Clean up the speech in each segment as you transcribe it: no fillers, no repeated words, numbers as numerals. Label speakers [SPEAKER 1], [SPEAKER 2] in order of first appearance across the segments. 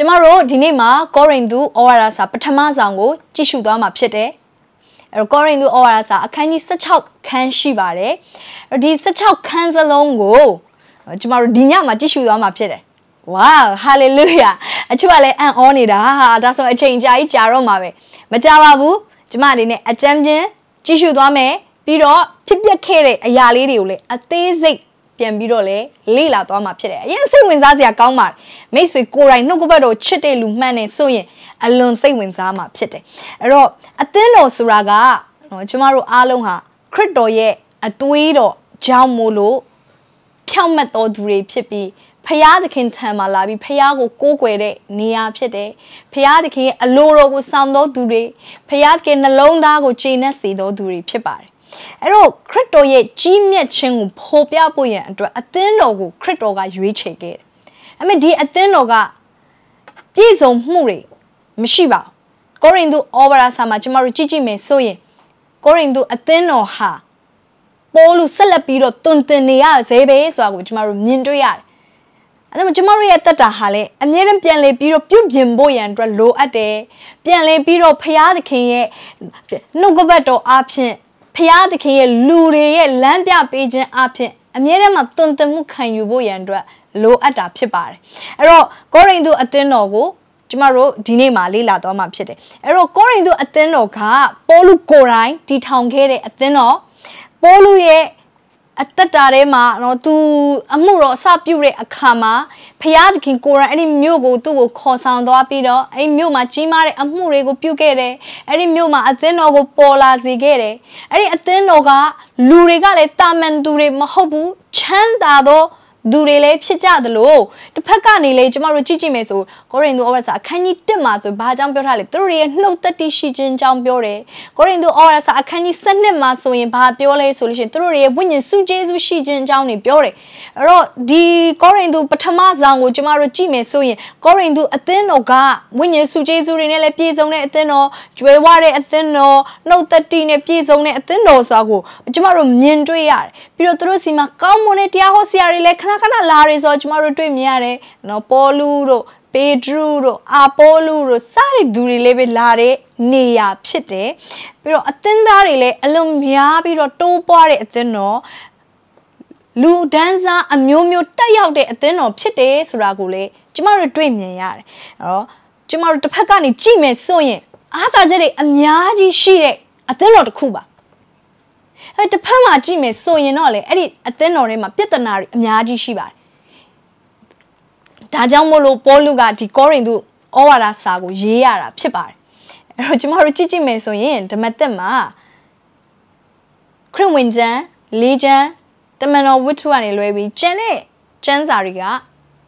[SPEAKER 1] Tomorrow, Dinema, Corindu, or as a Patamazango, Jishudama Pite. Corindu or as a canny such out can she vare. These such out cans along go. Tomorrow, Dinama Jishudama Pite. Wow, hallelujah. Actually, and on it, that's what I change. I jaro mave. Majawabu, Jamadine, a champion, Jishudame, Piro, Tipia Kere, a yali, a tazy. Birole, Lila Toma Pire. Yes, when Zazia Kaumar, Mace with Cora, no go chete lumane, so ye, alone say when Zama Pite. Ero, a teno suraga, no Chumaru Aloha, Critoye, a tuido, Jamolo, Piameto dure pipi, Payadikin Tamalabi, Payago Coquere, Nia Pite, Payadikin, a loro with Sando dure, Payadkin alone dago china sido dure pipar. Ero, Crito ye, Jimmy Ching, Popia Boyan, a thin logo, Critoga, you check it. I mean, dear, a thin loga, Dizo Muri, Mishiba, Corindu over sama Chimaru Chichi me soye, Corindu a thin or ha. Polu Salapido, Tuntenia, Sebe, so which Maru Nindoya. And then Chimaru at the Hale, and then Pianle Piro Pubian Boyan, low a day, Pianle Piro Payadikin, no gobato option. Payadikin, Lure, Lambia Pigeon option, and Yerama Tuntamukan Yuboyandra, low at a pibar. Ero, going to a tenogo, Jimaro, Dinema, Lila Doma Pite. Ero, going to a tenoka, Polu Corai, T Town Kere at teno, Polu ye. At the Tarema, no to Amuro, Sapure, a kama, Payadkin Cora, any mugo to cause sound apido, any muma chimare, Amurego Pucere, any muma Athenogo Pola Zigere, any Athenoga, Lurigale Tamen Dure Mahobu, Chandado. Durele Pijadlo, the Pacani lay Jamaru Chichi Meso, Corindo Orasa, Cani Timas, Bajam Biorale, 3 no 30 Shijin Jambiore, Corindo Orasa, a Cani Sanemaso in Papiole solution, 3 winning Sujes with Shijin Jowney Biore. Ro di Corindo Patamazan with Jamaru Chimeso, Corindo Athenoga, winning Sujes in Pizone Atheno, Jueware Atheno, no 13 Pizone Atheno Sago, Jamaru Nindriar, Pirotrosima, Comunetia Hosiari. Kana Laris or Jamaru Miare, no Poluro, Pedro, Apollo, Sari Duri Leve Lare, Nia Pite, pero Attendarile, Alumia, Piro, Topare Atheno, Lu Danza, a Mumio Tayao de Atheno, Pite, Suragule, Jamaru Miare, or Jamaru Pacani, Chime, Soye, Atha a Miaji Shire, Atheno to Cuba. The Pama Jimmy so ye nole, edit a tenorema pitanari, Miaji Shiba. Tajamolo Poluga, Ticorindu, Ora Sago, Yara, Pibar. Rojimaru Chichi me so yen, the Matema Crimwinjan, Legion, the man of which one Louis, Jenny, Jensariga,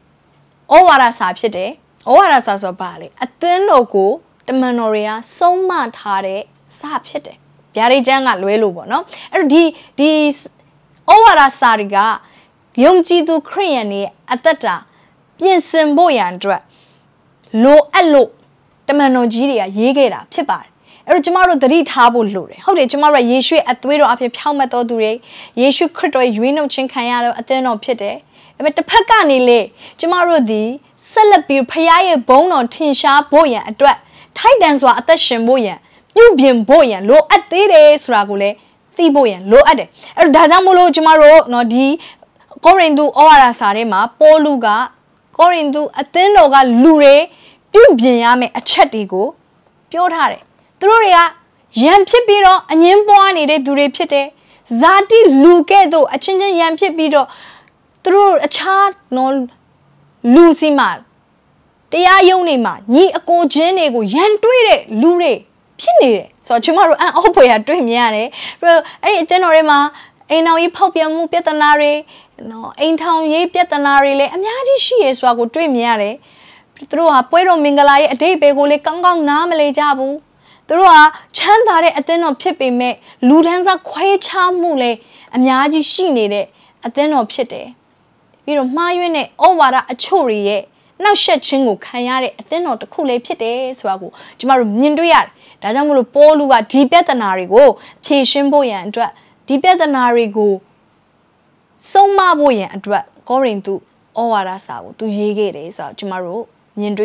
[SPEAKER 1] Ora Sapite, Ora Saso Bali, a tenogo, the Manoria, so matare, Sapite. Piari Janga Luelubo, no? These Owara Sariga, Yongji do Kriani, Atata, Piensen Boyandra, Lo Allo, the Manogiria, Yegera, Tibar. Erjamaro the read Habu Lure. How did Jamara Yeshu at Widow of your Palmato Dure, Yeshu Crito, Yuino Chinkayano, Atheno Pite, but the Pacani lay, Jamaro di, Celebi, Paya, Bono, Tinsha, Boya, and Drat, Tidans were at the Shimboya. You bien boyan, low at the days, Ragule, the boyan, low at it. Dazamolo Jumaro, no di, Corindu Ora Sarema, Poluga, Corindu, Athenoga, Lure, you bien a chatigo, Pure Hare. Thuria, Yam Pipiro, and Yamboani de Dure Pite, Zati Lukedo, a changing Yam Pipiro, through a chart, no Lucy mal. They are Yonima, ni a co genego, Yan Tuire, Lure. So tomorrow and Opo had dream yare. Well, I tenorema, a now you pop your mu piatanare, no, ain't town ye piatanare, and yaji she is what would dream yare. Through a puero mingalai a day begole kangang namale jabu. Through a chantare at then of pipi me, ludenza quite charm mule, and yaji she needed at then of pite. You don't mind it, oh, what a chori. Now shed chingu, kayare, at then not the cool pite, swago, Jamaru Ninduyar. Dazamulu Poluga, deeper than Arigo, Tishin Boyan, deeper than Arigo. So ma boyan, going to Owara Sao, to Yegere, so tomorrow, Ninduyar.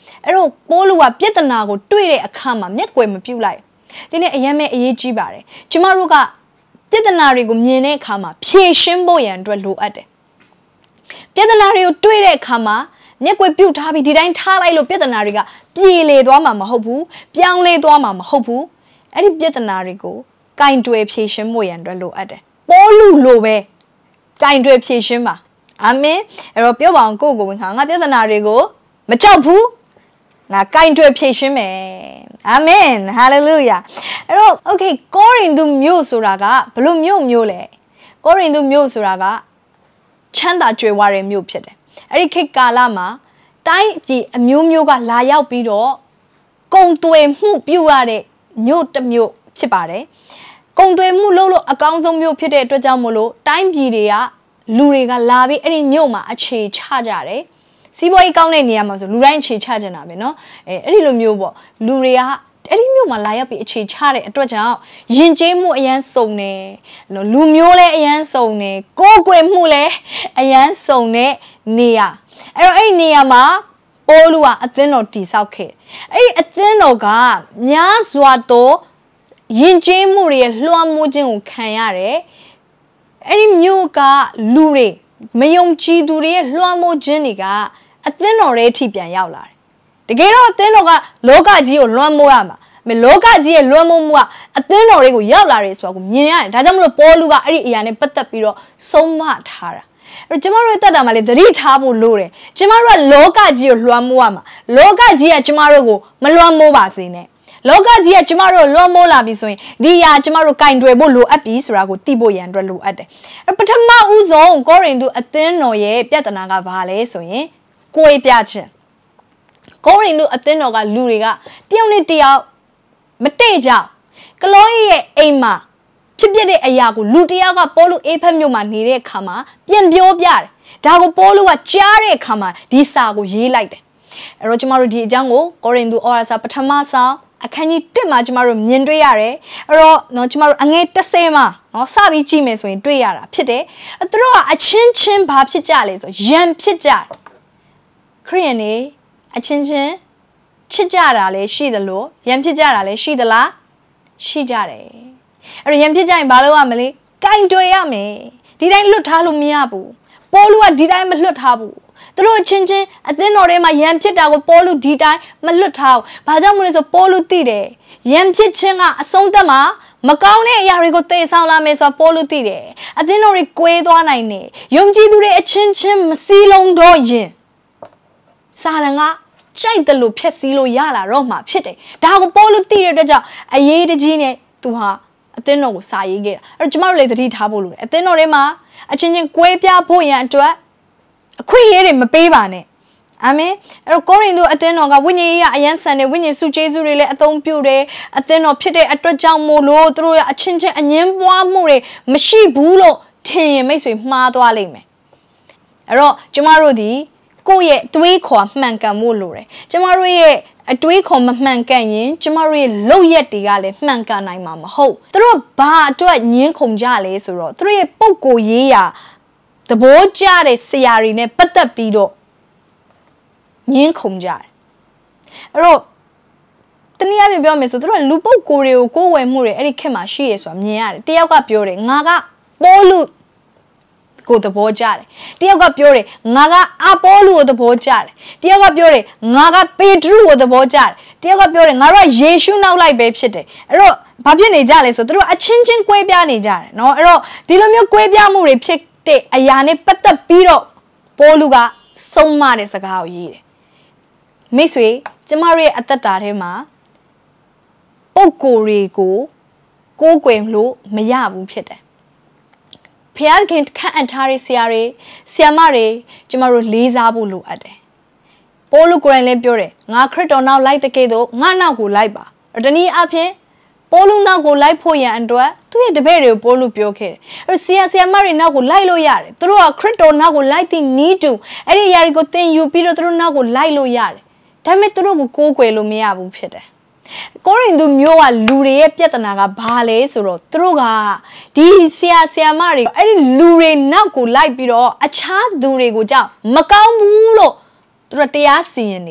[SPEAKER 1] အဲ့တော့ပိုးလူကပြဿနာကိုတွေ့တဲ့အခါမှာမျက်ကွယ်မပြုတ်လိုက်ဒီနေ့အရင်မဲ့အရေးကြီးပါတယ်ကျမတို့ကပြဿနာတွေကိုမြင်တဲ့အခါမှာဖြေရှင်းဖို့ရန်အတွက်လိုအပ်တယ်ပြဿနာတွေကိုတွေ့တဲ့အခါမှာမျက်ကွယ်ပြုတ်ထားပြီးဒီတိုင်းထားလိုက်လို့ပြဿနာတွေကပြေလေသွားမှာမဟုတ်ဘူးပြောင်းလဲသွားမှာမဟုတ်ဘူးအဲ့ဒီပြဿနာတွေကိုကင်တွယ်ဖြေရှင်းဖို့ရန်အတွက်လိုအပ်တယ်ပိုးလူလိုပဲကင်တွယ်ဖြေရှင်းပါအာမင်အဲ့တော့ပြောပါအောင်ကိုကိုဝင်ခါငါပြဿနာတွေကိုမကြောက်ဘူးငါကင်တွယ်ဖြေရှင်းမယ်အာမင်ဟာလေလုယာအဲ့တော့โอเคကောရိန္သုမြို့ဆိုတာကဘလို့မြို့လဲကောရိန္သုမြို့ဆိုတာကချမ်းသာကြွယ်ဝတဲ့မြို့ဖြစ်တယ်အဲ့ဒီခေတ်ကာလမှာတိုင်းပြည်အမျိုးမျိုးကလာရောက်ပြီးတော့ကုံသွေမှုပြုရတဲ့မြို့တစ်မြို့ဖြစ်ပါတယ်ကုံသွေမှုလုပ်လို့အကောင်းဆုံးမြို့ဖြစ်တဲ့အတွက်ကြောင့်မို့လို့တိုင်းပြည်တွေကလူတွေကလာပြီးအဲ့ဒီမြို့မှာအခြေချကြတယ်စီးပွားရေးကောင်းတဲ့နေရာမှာဆိုလူတိုင်းအခြေချကြတာပဲเนาะအဲ့ဒီလိုမျိုးပေါ့လူတွေကအဲ့ဒီမြို့မှာလာရောက်ပြီးအခြေချတဲ့အတွက်ကြောင့်ယဉ်ကျေးမှုအရန်စုံတယ်လူမျိုးလည်းအရန်စုံတယ်ကိုယ်ကွယ်မှုလည်းအရန်စုံတဲ့နေရာအဲ့တော့အဲ့ဒီနေရာမှာပိုးလူကအသင်းတော်တည်ဆောက်ခဲ့အဲ့ဒီအသင်းတော်ကများစွာသောယဉ်ကျေးမှုတွေလွှမ်းမိုးခြင်းကိုခံရတယ်အဲ့ဒီမြို့ကလူတွေမယုံကြည်သူတွေရဲ့လွှမ်းမိုးခြင်းတွေကအသင်းတော်ရဲ့အထိပြန်ရောက်လာတယ်တကယ်တော့အသင်းတော်ကလောကကြီးကိုလွှမ်းမိုးရမှာလောကကြီးရဲ့လွှမ်းမိုးမှုကအသင်းတော်တွေကိုရောက်လာတယ်ဆိုတာကိုမြင်ရတယ်ဒါကြောင့်မလို့ပေါ်လူကအဲ့ဒီအရာနဲ့ပတ်သက်ပြီးတော့ဆုံးမထားတာအဲ့ကျမတို့ရဲ့တတ်တာမှာလေသတိထားဖို့လိုတယ်ကျမတို့ကလောကကြီးကိုလွှမ်းမိုးရမှာလောကကြီးကကျမတို့ကိုမလွှမ်းမိုးပါစေနဲ့လောကကြီးကကျမတို့လွှမ်းမိုးလာပြီဆိုရင်ဒီအရာကျမတို့ကင်တွယ်ဖို့လိုအပ်ပြီဆိုတာကိုသိဖို့ရန်အတွက်လိုအပ်တယ်ပထမဦးဆုံးကောရိန္သုအသင်းတော်ရဲ့ပြဿနာကဘာလဲဆိုရင်ကိုယ်ပြခြင်းကောရိန္သုအသင်းတော်ကလူတွေကတယောက်နဲ့တယောက်မတည့်ကြကလောရဲ့အိမ်မှာဖြစ်ပျက်တဲ့အရာကိုလူတယောက်ကပေါလုအေဖက်မြို့မှာနေတဲ့အခါမှာပြန်ပြောပြတယ်ဒါကိုပေါလုကကြားတဲ့အခါမှာဒီစာကိုရေးလိုက်တယ်အဲ့တော့ကျမတို့ဒီအကြောင်းကိုကောရိန္သုဩဝါဒစာပထမဆောင်အခန်းကြီး1မှာကျမတို့မြင်တွေ့ရတယ်အဲ့တော့နော်ကျမတို့အငယ်30မှာနော်စပြီးကြည့်မယ်ဆိုရင်တွေ့ရတာဖြစ်တယ်သူတို့ကအချင်းချင်းဘာဖြစ်ကြလဲဆိုရန်ဖြစ်ကြတယ်ခရိယန်တွေအချင်းချင်းချစ်ကြတာလည်းရှိသလိုရန်ဖြစ်ကြတာလည်းရှိသလားရှိကြတယ်အဲ့တော့ရန်ဖြစ်ကြရင်ဘာလုပ်ရမလဲကင်တွယ်ရမယ်ဒီတိုင်းလွတ်ထားလို့မရဘူးပေါလုကဒီတိုင်းမလွတ်ထားဘူးသူတို့ချင်းချင်းအသင်းတော်ထဲမှာရန်ဖြစ်တာကိုပေါလုဒီတိုင်းမလွတ်ထားဘူးဘာကြောင့်မလဲဆိုပေါလုသိတယ်ရန်ဖြစ်ခြင်းကအဆုံးသတ်မှာမကောင်းတဲ့အရာတွေကိုတည်ဆောင်လာမယ်ဆိုတာပေါလုသိတယ်အသင်းတော်တွေကွဲသွားနိုင်တယ်ယုံကြည်သူတွေအချင်းချင်းမစည်းလုံးတော့ရင်စာရန်ကကြိုက်တယ်လို့ဖျက်ဆီးလို့ရလာတော့မှဖြစ်တယ်ဒါကိုပေါလုသိတဲ့အတွက်ကြောင့်အရေးတကြီးနဲ့သူဟာအသင်းတော်ကိုစာရေးခဲ့တာအဲ့တော့ကျမတို့လည်းသတိထားဖို့လိုတယ်အသင်းတော်ထဲမှာအချင်းချင်းကွဲပြားဖို့ရန်အတွက်အခွင့်အရေးတွေမပေးပါနဲ့အာမင်အဲ့တော့ကောရိန္သုအသင်းတော်ကဝိညာဉ်ရေးအယမ်းဆန်တယ်ဝိညာဉ်စုကျေးဇူးတွေလည်းအသုံးပြုတယ်အသင်းတော်ဖြစ်တဲ့အတွက်ကြောင့်မို့လို့သူတို့အချင်းချင်းအငင်းပွားမှုတွေမရှိဘူးလို့ထင်ရင်မိတ်ဆွေမှားသွားလိမ့်မယ်အဲ့တော့ကျမတို့ဒီကိုယ့်ရဲ့အတွေးခေါ်မှန်ကန်မှုလိုတယ်ကျမတို့ရဲ့အတွေးခေါ်မမှန်ကန်ရင်ကျမတို့ရဲ့လုပ်ရက်တွေကလည်းမှန်ကန်နိုင်မှာမဟုတ်သူတို့ဘာအတွက်ညင်းခုန်ကြလဲဆိုတော့သူတို့ရဲ့ပုံကိုရေးရာသဘောကျတဲ့ဆရာတွေနဲ့ပတ်သက်ပြီးတော့ညင်းခုန်ကြတယ်အဲ့တော့တနည်းအားဖြင့်ပြောမယ်ဆိုသူတို့ကလူပုဂ္ဂိုလ်တွေကိုကိုးဝယ်မှုတွေအဲ့ဒီခေတ်မှာရှိရဆိုတာမြင်ရတယ်တယောက်ကပြောတယ်ငါကပေါလုကိုသဘောကျတယ်တယောက်ကပြောတယ်ငါကအပေါလုကိုသဘောကျတယ်တယောက်ကပြောတယ်ငါကပေတရုကိုသဘောကျတယ်တယောက်ကပြောတယ်ငါတို့ကယေရှုနောက်လိုက်ပဲဖြစ်တယ်အဲ့တော့ဘာဖြစ်နေကြလဲဆိုသူတို့အချင်းချင်းကွဲပြားနေကြတယ်เนาะအဲ့တော့ဒီလိုမျိုးကွဲပြားမှုတွေဖြစ်တဲ့အရာနဲ့ပတ်သက်ပြီးတော့ပေါလုကဆုံးမတဲ့စကားကိုရေးတယ်မိတ်ဆွေကျမတို့ရဲ့အသက်တာထဲမှာပုံကိုယ်တွေကိုကိုးကွယ်လို့မရဘူးဖြစ်တယ်ဖျားခင်ခန့်အပ်ထားတဲ့ဆရာတွေဆရာမတွေကျမတို့လေးစားဖို့လိုအပ်တယ်ပေါလုကိုယ်တိုင်လည်းပြောတယ်ငါခရစ်တော်နောက်လိုက်တဲ့ကဲ့သို့ငါနောက်ကိုလိုက်ပါတနည်းအားဖြင့်ပေါလုနောက်ကိုလိုက်ဖို့ရန်အတွက်သူ့ရဲ့တပည့်တွေကိုပေါလုပြောခဲ့တယ်အဲ့ဆရာမတွေနောက်ကိုလိုက်လို့ရတယ်သူတို့ကခရစ်တော်နောက်ကိုလိုက်တဲ့နီးတူအဲ့ဒီຢာတွေကိုသင်ယူပြီးတော့သူတို့နောက်ကိုလိုက်လို့ရတယ်ဒါပေမဲ့သူတို့ကိုကိုးကွယ်လို့မရဘူးဖြစ်တယ်ကောရိန္သုမျိုးကလူတွေရဲ့ပြဿနာကဘာလဲဆိုတော့သူတို့ကဒီဆရာမတွေအဲ့ဒီလူတွေနောက်ကိုလိုက်ပြီးတော့အခြားသူတွေကိုကြောက်မကောင်းဘူးလို့သူတို့တရားစီရင်နေတာ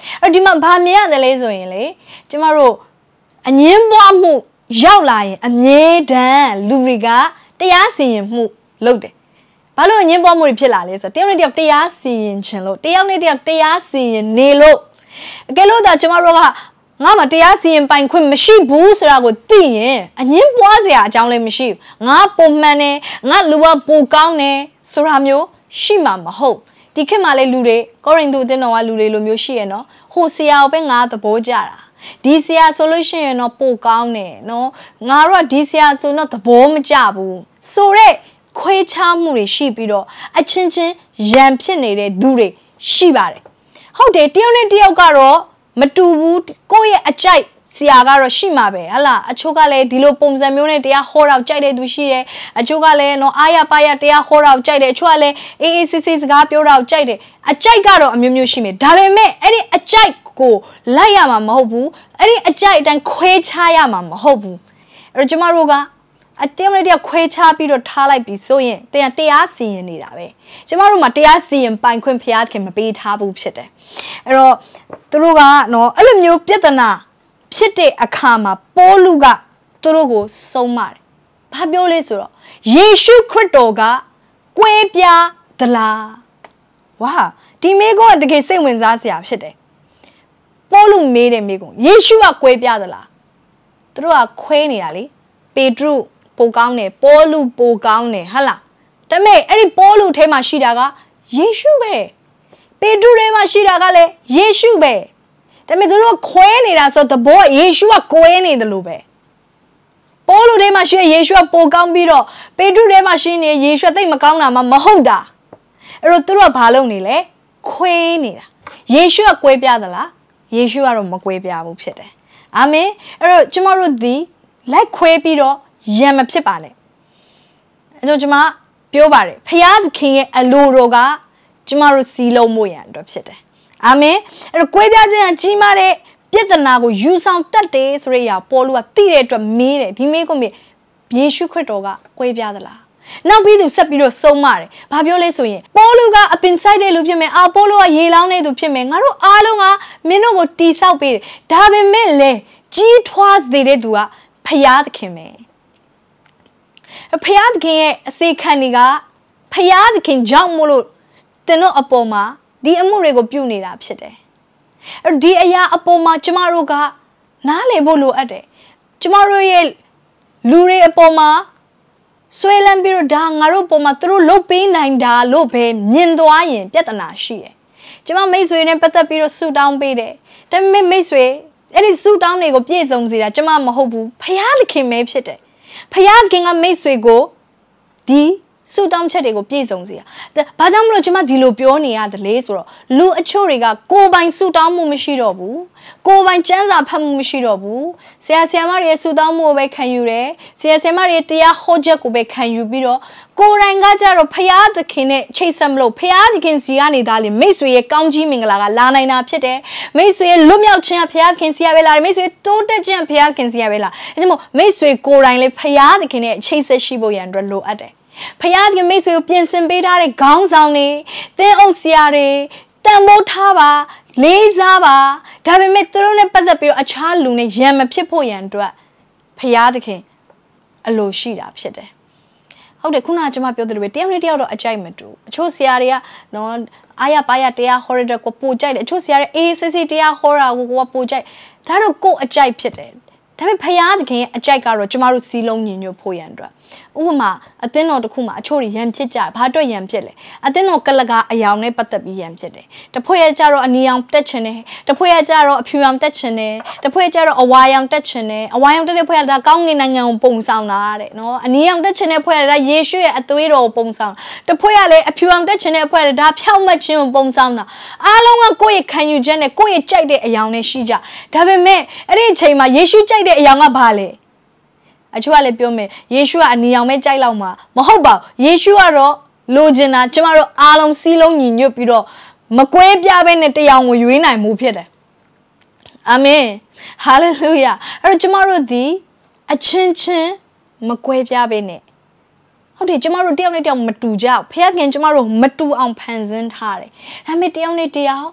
[SPEAKER 1] ဒီမှာဘာမြင်ရတယ်လဲဆိုရင်လေကျမတို့အငင်းပွားမှုရောက်လာရင်အမြဲတမ်းလူတွေကတရားစီရင်မှုလုပ်တယ်ဘာလို့အငင်းပွားမှုတွေဖြစ်လာလဲဆိုတော့တယောက်နဲ့တယောက်တရားစီရင်ခြင်းလို့တယောက်နဲ့တယောက်တရားစီရင်နေလို့အကယ်လို့ဒါကျမတို့ကငါမှတရားစီရင်ပိုင်ခွင့်မရှိဘူးဆိုတာကိုသိရင်အငင်းပွားစရာအကြောင်းလည်းမရှိဘူးငါပုံမှန်တယ်ငါလူကပိုကောင်းတယ်ဆိုတာမျိုးရှိမှာမဟုတ်ဒီခေတ်မှာလေလူတွေကောရိန္သုအသင်းတော်ကလူတွေလိုမျိုးရှိရနော်ဟိုဆရာကိုပဲငါသဘောကျတာဒီဆရာဆိုလို့ရှိရင်တော့ပိုကောင်းတယ်နော်ငါတို့ကဒီဆရာဆိုတော့သဘောမကျဘူးဆိုတော့ခွဲခြားမှုတွေရှိပြီးတော့အချင်းချင်းရန်ဖြစ်နေတဲ့သူတွေရှိပါတယ်ဟုတ်တယ်တယောက်နဲ့တယောက်ကတော့မတူဘူးကိုယ့်ရဲ့အကြိုက်ဆရာကတော့ရှိမှာပဲဟလာအချို့ကလည်းဒီလိုပုံစံမျိုးနဲ့တရားဟောတော့ကြိုက်တဲ့သူရှိတယ်အချို့ကလည်းနော်အားရပါရတရားဟောတော့ကြိုက်တယ်အချို့ကလည်းအေးအေးဆေးဆေးစကားပြောတော့ကြိုက်တယ်အကြိုက်ကတော့အမျိုးမျိုးရှိမယ်ဒါပေမဲ့အဲ့ဒီအကြိုက်ကိုလိုက်ရမှာမဟုတ်ဘူးအဲ့ဒီအကြိုက်အတိုင်းခွဲခြားရမှာမဟုတ်ဘူးအဲ့တော့ကျမတို့ကအတင်းမလေးခွဲခြားပြီးတော့ထားလိုက်ပြီးဆိုရင်တရားစီရင်နေတာပဲကျမတို့မှာတရားစီရင်ပိုင်ခွင့်ဖျားခင်မပေးထားဘူးဖြစ်တယ်အဲ့တော့သူတို့ကနော်အဲ့လိုမျိုးပြဿနာဖြစ်တဲ့အခါမှာပေါလုကသူတို့ကိုဆုံးမတယ်ဘာပြောလဲဆိုတော့ယေရှုခရစ်တော်ကကွဲပြားသလားဝါဒီမိကုန်းကတကယ်စိတ်ဝင်စားစရာဖြစ်တယ်ပေါလုမေးတဲ့မိကုန်းယေရှုကကွဲပြားသလားသူတို့ကခွဲနေတာလေပေတရုပိုကောင်းတယ်ပေါလုပိုကောင်းတယ်ဟုတ်လားဒါပေမဲ့အဲ့ဒီပေါလုထဲမှာရှိတာကယေရှုပဲပေတရုထဲမှာရှိတာကလည်းယေရှုပဲဒါပေမဲ့သူတို့ခွဲနေတာဆိုတဘောယေရှုကကွဲနေတယ်လို့ပဲပေါလုထဲမှာရှိယေရှုကပိုကောင်းပြီးတော့ပေတရုထဲမှာရှိနေယေရှုသိပ်မကောင်းတာမှမဟုတ်တာအဲ့တော့သူတို့ကဘာလုပ်နေလဲခွဲနေတာယေရှုကကွဲပြားသလားယေရှုကတော့မကွဲပြားဘူးဖြစ်တယ်အာမင်အဲ့တော့ကျမတို့ဒီလိုက်ခွဲပြီးတော့ရံမဖြစ်ပါနဲ့အဲ့တော့ကျွန်မပြောပါတယ်ဖခင်သခင်ရဲ့အလိုတော်ကကျမတို့စီလုံးမှုရန်အတွက်ဖြစ်တယ်အာမင်အဲ့တော့ကွဲပြားခြင်းကကြီးမားတဲ့ပြဿနာကိုယူဆောင်တတ်တယ်ဆိုတဲ့အရာပေါ်လို့ကသိတဲ့အတွက်မေးတယ်ဒီမေးကိုမေးယေရှုခရစ်တော်ကကွဲပြားသလားနောက်ပြီးသူဆက်ပြီးတော့ဆုံးမတယ်ဘာပြောလဲဆိုရင်ပေါလုကအပင်ဆိုင်တဲ့လူဖြစ်မယ်ပေါလုကရေလောင်းတဲ့သူဖြစ်မယ်ငါတို့အားလုံးကမင်းတို့ကိုတီဆောက်ပေးတယ်ဒါပေမဲ့လေကြီးထွားစေတဲ့သူကဖခင်သခင်ပဲဖခင်သခင်ရဲ့အစေခံတွေကဖခင်သခင်ကြောင့်မို့လို့တင်တို့အပေါ်မှာဒီအမှုတွေကိုပြုနေတာဖြစ်တယ်ဒီအရာအပေါ်မှာကျမတို့ကနားလည်ဖို့လိုအပ်တယ်ကျမတို့ရဲ့လူတွေအပေါ်မှာဆွဲလန်းပြီးတော့ဒါငါတို့ပေါ်မှာသူတို့လုပ်ပေးနိုင်တာလို့ပဲမြင်သွားရင်ပြဿနာရှိတယ်ကျမမိတ်ဆွေနဲ့ပတ်သက်ပြီးတော့ဆူတောင်းပေးတယ်ဒါပေမဲ့မိတ်ဆွေအဲ့ဒီဆူတောင်းတွေကိုပြည့်စုံစေတာကျမမဟုတ်ဘူးဖခင်သခင်ပဲဖြစ်တယ်ဖခင်သခင်ကမိတ်ဆွေကိုဒီဆူတောင်းချက်တွေကိုပြည့်စုံစေတာဘာကြောင့်မလို့ကျမဒီလိုပြောနေရတယ်လဲဆိုတော့လူအချို့တွေကကိုယ်ပိုင်ဆူတောင်းမှုမရှိတော့ဘူးကိုယ်ပိုင်ကျမ်းစာဖတ်မှုမရှိတော့ဘူးဆရာဆရာမတွေရဲ့ဆူတောင်းမှုကိုပဲခံယူတယ်ဆရာဆရာမတွေတရားဟောချက်ကိုပဲခံယူပြီးတော့ကိုယ်တိုင်ကကြတော့ဖခင်သခင်နဲ့ချိတ်ဆက်မလို့ဖခင်သခင်စီကနေသားလေမိတ်ဆွေရဲ့ကောင်းကြီးမင်္ဂလာကလာနိုင်တာဖြစ်တယ်မိတ်ဆွေရဲ့လွတ်မြောက်ခြင်းကဖခင်သခင်စီရပဲလာတယ်မိတ်ဆွေတိုးတက်ခြင်းကဖခင်သခင်စီရပဲလာဒါကြောင့်မို့မိတ်ဆွေကိုယ်တိုင်လေဖခင်သခင်နဲ့ချိတ်ဆက်ရှိဖို့ရန်အတွက်လိုအပ်တယ်ဖခင်ကမိတ်ဆွေကိုပြင်ဆင်ပေးထားတဲ့ခေါင်းဆောင်တွေသင်းအုပ်ဆရာတွေတန်ဖိုးထားပါလေးစားပါဒါပေမဲ့သူတို့နဲ့ပတ်သက်ပြီးတော့အခြားလူနဲ့ရံမဖြစ်ဖို့ရန်အတွက်ဖခင်သခင်အလိုရှိတာဖြစ်တယ်ဟုတ်တယ်ခုနကကျွန်မပြောသလိုပဲတယောက်နဲ့တယောက်တော့အကြိုက်မတူအချို့ဆရာတွေကနော်အားရပါရတရားဟောရတဲ့ကိုပိုကြိုက်တယ်အချို့ဆရာတွေအေးစစ်စစ်တရားဟောတာကိုပိုကြိုက်ဒါတော့ကိုယ်အကြိုက်ဖြစ်တယ်ဒါပေမဲ့ဖခင်သခင်ရဲ့အကြိုက်ကတော့ကျမတို့စီးလုံးညီညွတ်ဖို့ရန်အတွက်ဥပမာအသင်းတော်တစ်ခုမှာအချို့တွေရံဖြစ်ကြဘာအတွက်ရံဖြစ်လဲအသင်းတော်ကလကားအယောင်နဲ့ပတ်သက်ပြီးရံဖြစ်တယ်တဖွဲ့ရကြတော့အနီအောင်တက်ချင်တယ်တဖွဲ့ရကြတော့အဖြူအောင်တက်ချင်တယ်တဖွဲ့ကြတော့အဝါရောင်တက်ချင်တယ်အဝါရောင်တက်တဲ့ဖွဲ့ကဒါကောင်းကင်နိုင်ငံကိုပုံဆောင်တာတဲ့နော်အနီအောင်တက်ချင်တဲ့ဖွဲ့ကဒါယေရှုရဲ့အသွေးတော်ကိုပုံဆောင်တဖွဲ့ကလည်းအဖြူအောင်တက်ချင်တဲ့ဖွဲ့ကဒါဖြောက်မှတ်ခြင်းကိုပုံဆောင်တာအားလုံးကကိုယ့်ရဲ့ခံယူချက်နဲ့ကိုယ့်ရဲ့ကြိုက်တဲ့အယောင်နဲ့ရှိကြဒါပေမဲ့အဲ့ဒီအချိန်မှာယေရှုကြိုက်တဲ့အယောင်ကဘာလဲအချို့ကလည်းပြောမယ်ယေရှုကအနီအောင်ပဲကြိုက်လောက်မှာမဟုတ်ပါဘူးယေရှုကတော့လိုချင်တာကျမတို့အားလုံးစီးလုံးညီညွတ်ပြီးတော့မကွဲပြားပဲနဲ့တရားကိုရွေးနိုင်မှုဖြစ်တယ်အာမင်ဟာလေလုယာအဲ့တော့ကျမတို့ဒီအချင်းချင်းမကွဲပြားပဲနဲ့ဟုတ်တယ်ကျမတို့တယောက်နဲ့တယောက်မတူကြဘူးဖခင်ကျမတို့မတူအောင်ဖန်ဆင်းထားတယ်ဒါပေမဲ့တယောက်နဲ့တယောက်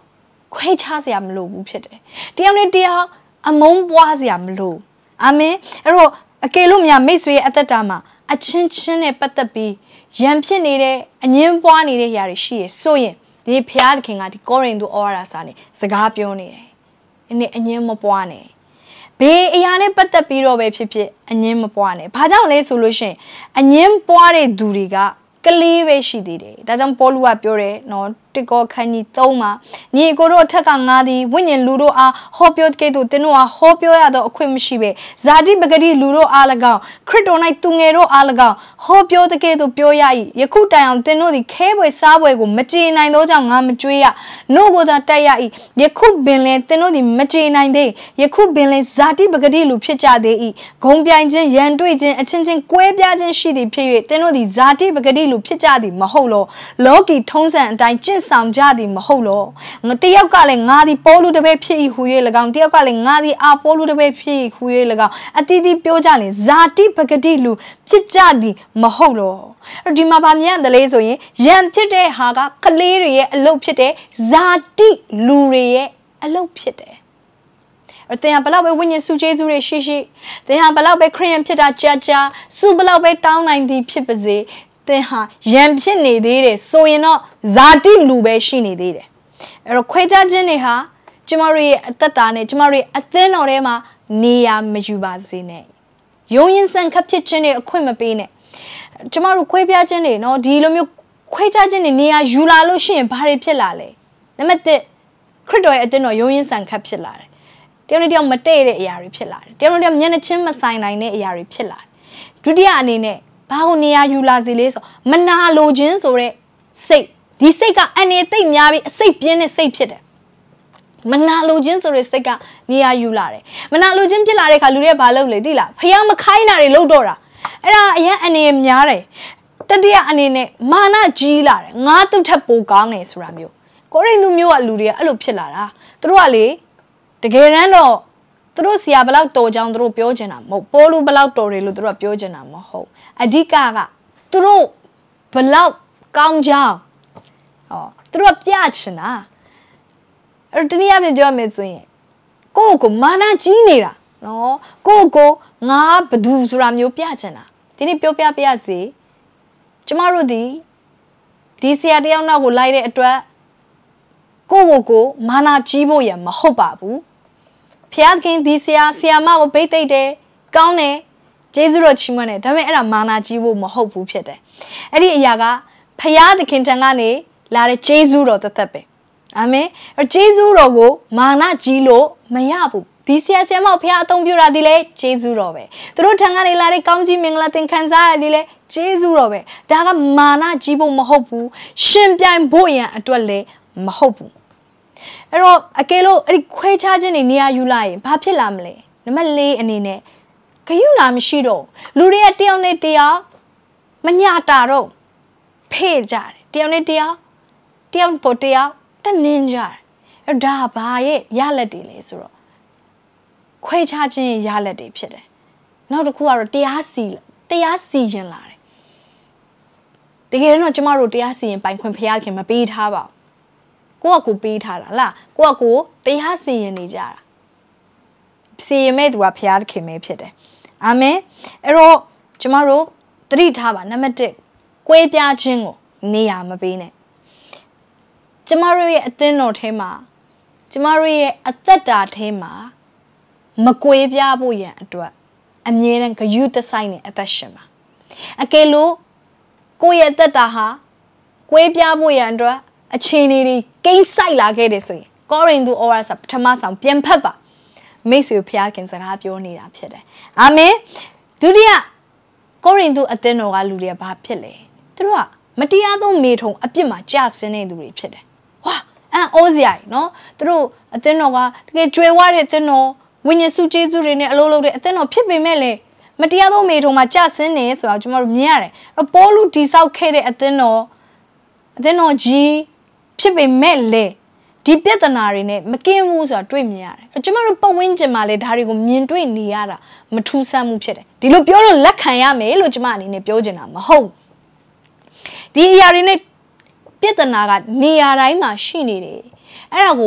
[SPEAKER 1] ခွဲခြားစရာမလိုဘူးဖြစ်တယ်တယောက်နဲ့တယောက်အမုန်းပွားစရာမလိုအာမင်အဲ့တော့အကယ်လို့များမိတ်ဆွေရဲ့အသက်တာမှာအချင်းချင်းနဲ့ပတ်သက်ပြီးရန်ဖြစ်နေတဲ့အငင်းပွားနေတဲ့ຢာတွေရှိရဆိုရင်ဒီဖျားသခင်ကဒီကောရိန္သုဩဝါဒစာနဲ့စကားပြောနေတယ်။အဲ့အငင်းမပွားနဲ့။ဘေးအရာနဲ့ပတ်သက်ပြီးတော့ပဲဖြစ်ဖြစ်အငင်းမပွားနဲ့။ဘာကြောင့်လဲဆိုလို့ရှိရင်အငင်းပွားတဲ့သူတွေကကလေးပဲရှိသေးတယ်။ဒါကြောင့်ပေါလုကပြောတယ်နော်တစ်ကောခန်းကြီး3မှာညီကိုတို့အထက်ကငါသည်ဝိညာဉ်လူတို့အားဟောပြောတဲ့ကဲ့သို့သင်တို့အားဟောပြောရသောအခွင့်မရှိပဲဇာတိပဂတိလူတို့အား၎င်းခရစ်တော်၌သူငယ်တို့အား၎င်းဟောပြောတဲ့ကဲ့သို့ပြောရ၏ယခုတိုင်အောင်သင်တို့သည်ခဲပွဲစားပွဲကိုမကြေနိုင်သောကြောင့်ငါမကြွေးရနို့ကိုသာတိုက်ရ၏ယခုပင်လင်သင်တို့သည်မကြေနိုင်သေးယခုပင်လင်ဇာတိပဂတိလူဖြစ်ကြသေး၏ဂုံပြိုင်ခြင်းရန်တွေ့ခြင်းအချင်းချင်းကွဲပြားခြင်းရှိသည်ဖြစ်၍သင်တို့သည်ဇာတိပဂတိလူဖြစ်ကြသည်မဟုတ်လောလောကီထုံးစံအတိုင်းကျင့်ဆောင်ကြသည်မဟုတ်လောတယောက်ကလည်းငါသည်ပေါလုတပည့်ဖြစ်၏ဟူ၍၎င်းတယောက်ကလည်းငါသည်အာပေါလုတပည့်ဖြစ်၏ဟူ၍၎င်းအတီးတီးပြောကြရင်ဇာတိပဂတိလူဖြစ်ကြသည်မဟုတ်လောဒီမှာဗာမြင်တယ်လေဆိုရင်ရန်ဖြစ်တဲ့ဟာကကလေးတွေရဲ့အလုပ်ဖြစ်တဲ့ဇာတိလူတွေရဲ့အလုပ်ဖြစ်တယ်သင်ဟာဘလောက်ပဲဝိညာဉ်စုကျေးဇူးတွေရှိရှိသင်ဟာဘလောက်ပဲခရိယန်ဖြစ်တာကြာစုဘလောက်ပဲတောင်းနိုင်သည်ဖြစ်ပါစေသင်ဟာရန်ဖြစ်နေသေးတယ်ဆိုရင်တော့ဇာတိလူပဲရှိနေသေးတယ်အဲ့တော့ခွဲခြားခြင်းတွေဟာကျမတို့ရဲ့အသက်တာနဲ့ကျမတို့ရဲ့အသင်းတော်ထဲမှာနေရာမယူပါစေနဲ့ယုံရင်ဆန်ခတ်ဖြစ်ခြင်းတွေအခွင့်မပေးနဲ့ကျမတို့ခွဲပြားခြင်းတွေနော်ဒီလိုမျိုးခွဲခြားခြင်းတွေနေရာယူလာလို့ရှိရင်ဘာတွေဖြစ်လာလဲနံပါတ်1ခရစ်တော်ရဲ့အသင်းတော်ယုံရင်ဆန်ခတ်ဖြစ်လာတယ်တယောက်နဲ့တယောက်မတည့်တဲ့အရာတွေဖြစ်လာတယ်တယောက်နဲ့တယောက်မျက်နှာချင်းမဆိုင်နိုင်တဲ့အရာတွေဖြစ်လာတယ်ဒုတိယအနေနဲ့ဘာကိုနေရာယူလာစေလဲဆိုမနာလိုခြင်းဆိုတဲ့စိတ်ဒီစိတ်ကအန်နေသိပ်များပြီးအစိတ်ပြင်းတဲ့စိတ်ဖြစ်တယ်မနာလိုခြင်းဆိုတဲ့စိတ်ကနေရာယူလာတယ်မနာလိုခြင်းဖြစ်လာတဲ့အခါလူတွေကဘာလုပ်လဲသိလားဖျားမခိုင်းတာတွေလုပ်တော့တာအဲ့ဒါအရင်အနေများတယ်တတိယအနေနဲ့မာနကြီးလာတယ်ငါသူ့ထက်ပိုကောင်းတယ်ဆိုတာမျိုးကိုရိန္သုမျိုးကလူတွေကအဲ့လိုဖြစ်လာတာသူတို့ကလေတကယ်တမ်းတော့သူတို့ဆရာဘလောက်တော်ကြောင်းသူတို့ပြောချင်တာမဟုတ်ပေါလုဘလောက်တော်တယ်လို့သူတို့ကပြောချင်တာမဟုတ်အဓိကသူတို့ဘလောက်ကောင်းကြောင်းသူတို့ပြချင်တာအဲ့တနည်းအားဖြင့်ပြောမယ်ဆိုရင်ကိုမာနကြီးနေတာနော်ကိုငါဘသူဆိုတာမျိုးပြချင်တာဒီနေ့ပြောပြပါရစေကျမတို့ဒီဆရာတယောက်နောက်ကိုလိုက်တဲ့အတွက်ကိုမာနကြီးဖို့ရမဟုတ်ပါဘူးဖျားခင်ဒီဆရာမကိုဘိတ်သိမ့်တယ်ကောင်းတယ်ကျေးဇူးတော်ချီးမွမ်းတယ်ဒါပေမဲ့အဲ့ဒါမာနကြီးဖို့မဟုတ်ဘူးဖြစ်တယ်အဲ့ဒီအရာကဖျားသခင်ထံကနေလာတဲ့ကျေးဇူးတော်သက်ပဲအာမင်ကျေးဇူးတော်ကိုမာနကြီးလို့မရဘူးဒီဆရာမကိုဖျားအသုံးပြုတာဒီလေကျေးဇူးတော်ပဲသူတို့ထံကနေလာတဲ့ကောင်းကြီးမင်္ဂလာသင်ခံစားရတဲ့ဒီလေကျေးဇူးတော်ပဲဒါကမာနကြီးဖို့မဟုတ်ဘူးရှင်ပြိုင်ဖို့ရန်အတွက်လည်းမဟုတ်ဘူးအဲ့တော့အကယ်လို့အဲ့ဒီခွဲခြားခြင်းတွေနေရာယူလိုက်ရင်ဘာဖြစ်လာမလဲနံပါတ်4အနေနဲ့ဂယုဏမရှိတော့လူတွေကတယောက်နဲ့တယောက်မညတာတော့ဖေ့ကြတယ်တယောက်နဲ့တယောက်ပေါ်တယောက်တနင်းကြတယ်အဲ့ဒါဘာရဲ့ရလက်တွေလဲဆိုတော့ခွဲခြားခြင်းရလက်တွေဖြစ်တယ်နောက်တစ်ခုကတော့တရားစီရင်လာတယ်တကယ်တော့ကျမတို့တရားစီရင်ပိုင်ခွင့်ဖျားခင်မပေးထားပါဘူးကိုပေးထားတာလားကိုတရားစီရင်နေကြတာစီရင်မဲ့သူကဖျားခင်ပဲဖြစ်တယ်အာမင်အဲ့တော့ကျမတို့သတိထားပါနံပါတ်1ကွဲပြားခြင်းကိုနေရာမပေးနဲ့ကျမတို့ရဲ့အသင်းတော်ထဲမှာကျမတို့ရဲ့အသက်တာထဲမှာမကွဲပြားဖို့ရန်အတွက်အမြဲတမ်းဂရုတစိုက်နဲ့အသက်ရှင်ပါအကယ်လို့ကိုယ့်ရဲ့အသက်တာဟာကွဲပြားဖို့ရန်အတွက်အခြေအနေတွေကိန်းဆိုင်လာခဲ့တယ်ဆိုရင်ကောရိန္သုဩဝါဒစာပထမဆောင်ပြန်ဖတ်ပါမိတ်ဆွေဖျားခင်စကားပြောနေတာဖြစ်တယ်အာမင်ဒုတိယကောရိန္သုအသင်းတော်ကလူတွေကဘာဖြစ်လဲသူတို့ကမတရားသောမေထုံအပြစ်မှာကြာဆင်းနေသူတွေဖြစ်တယ်ဝါအိုးစရာကြီးနော်သူတို့အသင်းတော်ကတကယ်ကြွယ်ဝတဲ့အသင်းတော်ဝိညာဉ်စုကျေးဇူးတွေနဲ့အလုပ်လုပ်တဲ့အသင်းတော်ဖြစ်ပေမဲ့လေမတရားသောမေထုံမှာကြာဆင်းနေဆိုတာကျွန်တော်တို့မြင်ရတယ်ပေါလုတိဆောက်ခဲ့တဲ့အသင်းတော်ကြီးဖြစ်ပေမဲ့လေဒီပြဿနာတွေနဲ့မကင်းဘူးဆိုတာတွေ့မြင်ရတယ်ကျွန်တော်တို့ပတ်ဝန်းကျင်မှာလေဒါတွေကိုမြင်တွေ့နေရတာမထူးဆန်းမှုဖြစ်တယ်ဒီလိုပြောလို့လက်ခံရမယ်လို့ကျွန်မအနေနဲ့ပြောချင်တာမဟုတ်ဒီအရာတွေနဲ့ပြဿနာကနေရာတိုင်းမှာရှိနေတယ်အဲ့ဒါကို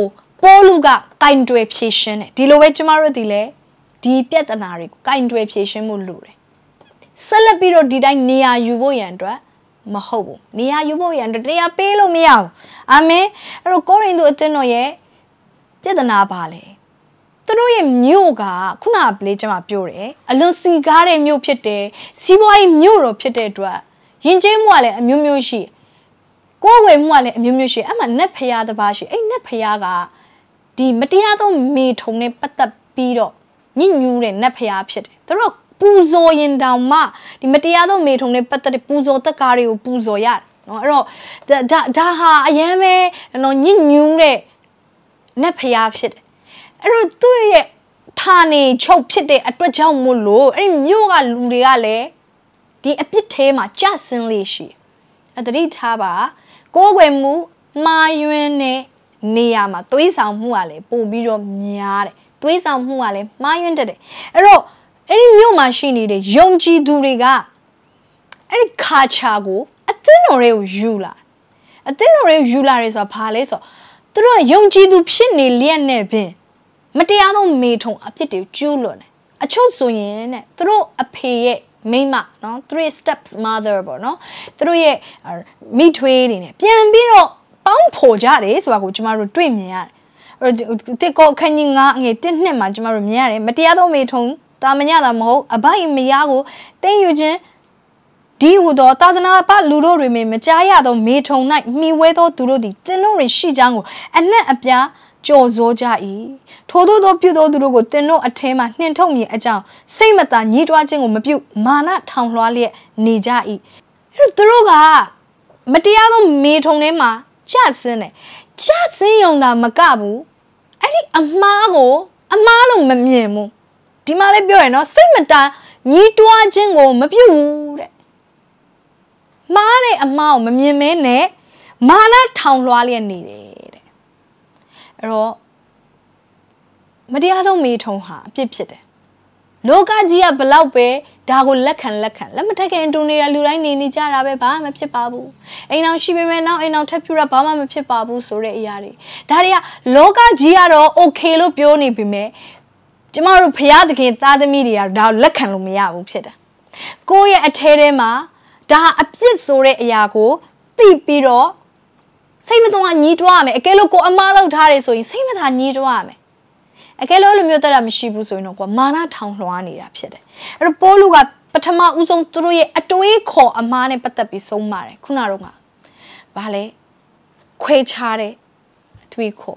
[SPEAKER 1] ပေါ်လူကကင်တွယ်ဖြည့်ရှင်းတယ်ဒီလိုပဲကျမတို့ဒီလေဒီပြဿနာတွေကိုကင်တွယ်ဖြည့်ရှင်းမှုလိုတယ်ဆက်လက်ပြီးတော့ဒီတိုင်းနေရာယူဖို့ရန်အတွက်မဟုတ်ဘူးနေရာယူဖို့ရန်အတွက်တရားပေးလို့မရဘူးအာမင်အဲ့တော့ကိုရိန္သုအသင်းတော်ရဲ့ပြဿနာပါလေသူတို့ရဲ့မြို့ကခုနကလေးကျမပြောတယ်အလွန်စီကားတဲ့မြို့ဖြစ်တယ်စီးပွားရေးမြို့တော်ဖြစ်တဲ့အတွက်ယဉ်ကျေးမှုကလည်းအမျိုးမျိုးရှိကိုယ်ဝယ်မှုကလည်းအမျိုးမျိုးရှိအဲ့မှာနတ်ဖျားတစ်ပါးရှိအဲ့နတ်ဖျားကဒီမတရားသောမေထုံနဲ့ပတ်သက်ပြီးတော့ညှဉ်းညူးတဲ့နတ်ဖျားဖြစ်တယ်သူတို့ပူဇော်ရင်တောင်မှဒီမတရားသောမေထုံနဲ့ပတ်သက်တဲ့ပူဇော်တက်ကားတွေကိုပူဇော်ရတယ်နော်အဲ့တော့ဒါဟာအရန်ပဲနော်ညှဉ်းညူးတဲ့နတ်ဖျားဖြစ်တယ်အဲ့တော့သူ့ရဲ့ဌာနေချုပ်ဖြစ်တဲ့အတွက်ကြောင့်မို့လို့အဲ့ဒီမြို့ကလူတွေကလည်းဒီအပြစ်ထဲမှာကြဆင်းလေးရှိအတတိထားပါကိုယ်ွယ်မှုမာယွန်းတဲ့နေရာမှာသွေးဆောင်မှုကလည်းပို့ပြီးတော့များတယ်သွေးဆောင်မှုကလည်းမာယွန်းတတ်တယ်အဲ့တော့အဲ့ဒီမြို့မှာရှိနေတဲ့ယုံကြည်သူတွေကအဲ့ဒီခါချာကိုအသင်းတော်တွေကိုယူလာအသင်းတော်တွေကိုယူလာရဲဆိုတာဘာလဲဆိုတော့သူတို့ကယုံကြည်သူဖြစ်နေလျက်နဲ့ပင်မတရားသောမေထုံအပြစ်တွေကျူးလွန်တယ်အချို့ဆိုရင်တဲ့သူတို့အဖေရဲ့မိမနော်သူတို့ steps mother ပေါ့နော်သူတို့ရဲ့မိထွေးတွေနဲ့ပြန်ပြီးတော့ပေါင်းဖော်ကြတယ်ဆိုတာကိုကျမတို့တွေ့မြင်ရတယ်အဲ့တော့တစ်ကောခန်းကြီး9အငယ်1နှစ်မှာကျမတို့မြင်ရတယ်မတရားသောမေထုံတာမညတာမဟုတ်အဘိုင်မယားကိုတင်းယူခြင်းဒီဟူသောသာသနာ့ဘလူတို့တွေမကြားရသောမေထုံ၌မှီဝဲသောသူတို့သည်သင်တို့တွင်ရှိကြောင်းကိုအနှံ့အပြားကြော်စိုးကြ၏ထို့သောပြုသောသူတို့ကိုသင်တို့အထဲမှနှင်ထုတ်မည်အကြောင်းစိတ်မသာညှိတွားခြင်းကိုမပြုမာနထောင်လွှားလျက်နေကြ၏အဲ့တော့သူတို့ကမတရားသောမေထုံထဲမှာကြဆင်းတယ်ကြဆင်းယုံတာမကဘူးအဲ့ဒီအမားကိုအမားလို့မမြင်ဘူးဒီမှာလည်းပြောရနော်စိတ်မသာညှိတွားခြင်းကိုမပြုဘူးတဲ့မားတဲ့အမားကိုမမြင်မဲနဲ့မာနထောင်လွှားလျက်နေတယ်တဲ့အဲ့တော့မတရားဆုံးမေထုံဟာအပြစ်ဖြစ်တယ်လောကကြီးကဘလောက်ပဲဒါကိုလက်ခံလက်မထက်ခင်တူနေတာလူတိုင်းနေကြတာပဲဘာမှမဖြစ်ပါဘူးအိမ်အောင်ရှိပေမဲ့နောက်အိမ်အောင်ထပ်ပြတာဘာမှမဖြစ်ပါဘူးဆိုတဲ့အရာတွေဒါတွေကလောကကြီးကတော့ okay လို့ပြောနေပြီမဲ့ကျမတို့ဖျားသခင်သားသမီးတွေကဒါကိုလက်ခံလို့မရဘူးဖြစ်တယ်ကိုယ့်ရဲ့အထဲထဲမှာဒါအပြစ်ဆိုတဲ့အရာကိုသိပြီးတော့စိတ်မတော်ညှိတွားရမယ်အကယ်လို့ကိုအမားလောက်ထားတယ်ဆိုရင်စိတ်မသာညှိတွားရမယ်အကယ်လို့လိုမျိုးတက်တာမရှိဘူးဆိုရင်တော့ကိုမာနထောင်လွှားနေတာဖြစ်တယ်အဲ့တော့ပေါလုကပထမဦးဆုံးသူတို့ရဲ့အတွေးခေါ်အမားနဲ့ပတ်သက်ပြီးဆုံးပါတယ်ခုနကတော့ကဘာလဲခွဲခြားတဲ့အတွေးခေါ်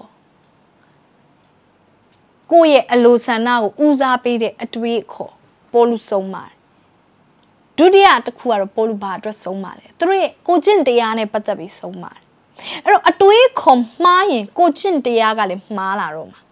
[SPEAKER 1] ကိုယ့်ရဲ့အလိုဆန္ဒကိုဦးစားပေးတဲ့အတွေးခေါ်ပေါလုဆုံးပါတယ်ဒုတိယတစ်ခုကတော့ပေါလုဘာအတွက်ဆုံးပါလဲသူတို့ရဲ့ကိုကျင့်တရားနဲ့ပတ်သက်ပြီးဆုံးပါတယ်အဲ့တော့အတွေးခေါ်မှားရင်ကိုကျင့်တရားကလည်းမှားလာတော့မှာ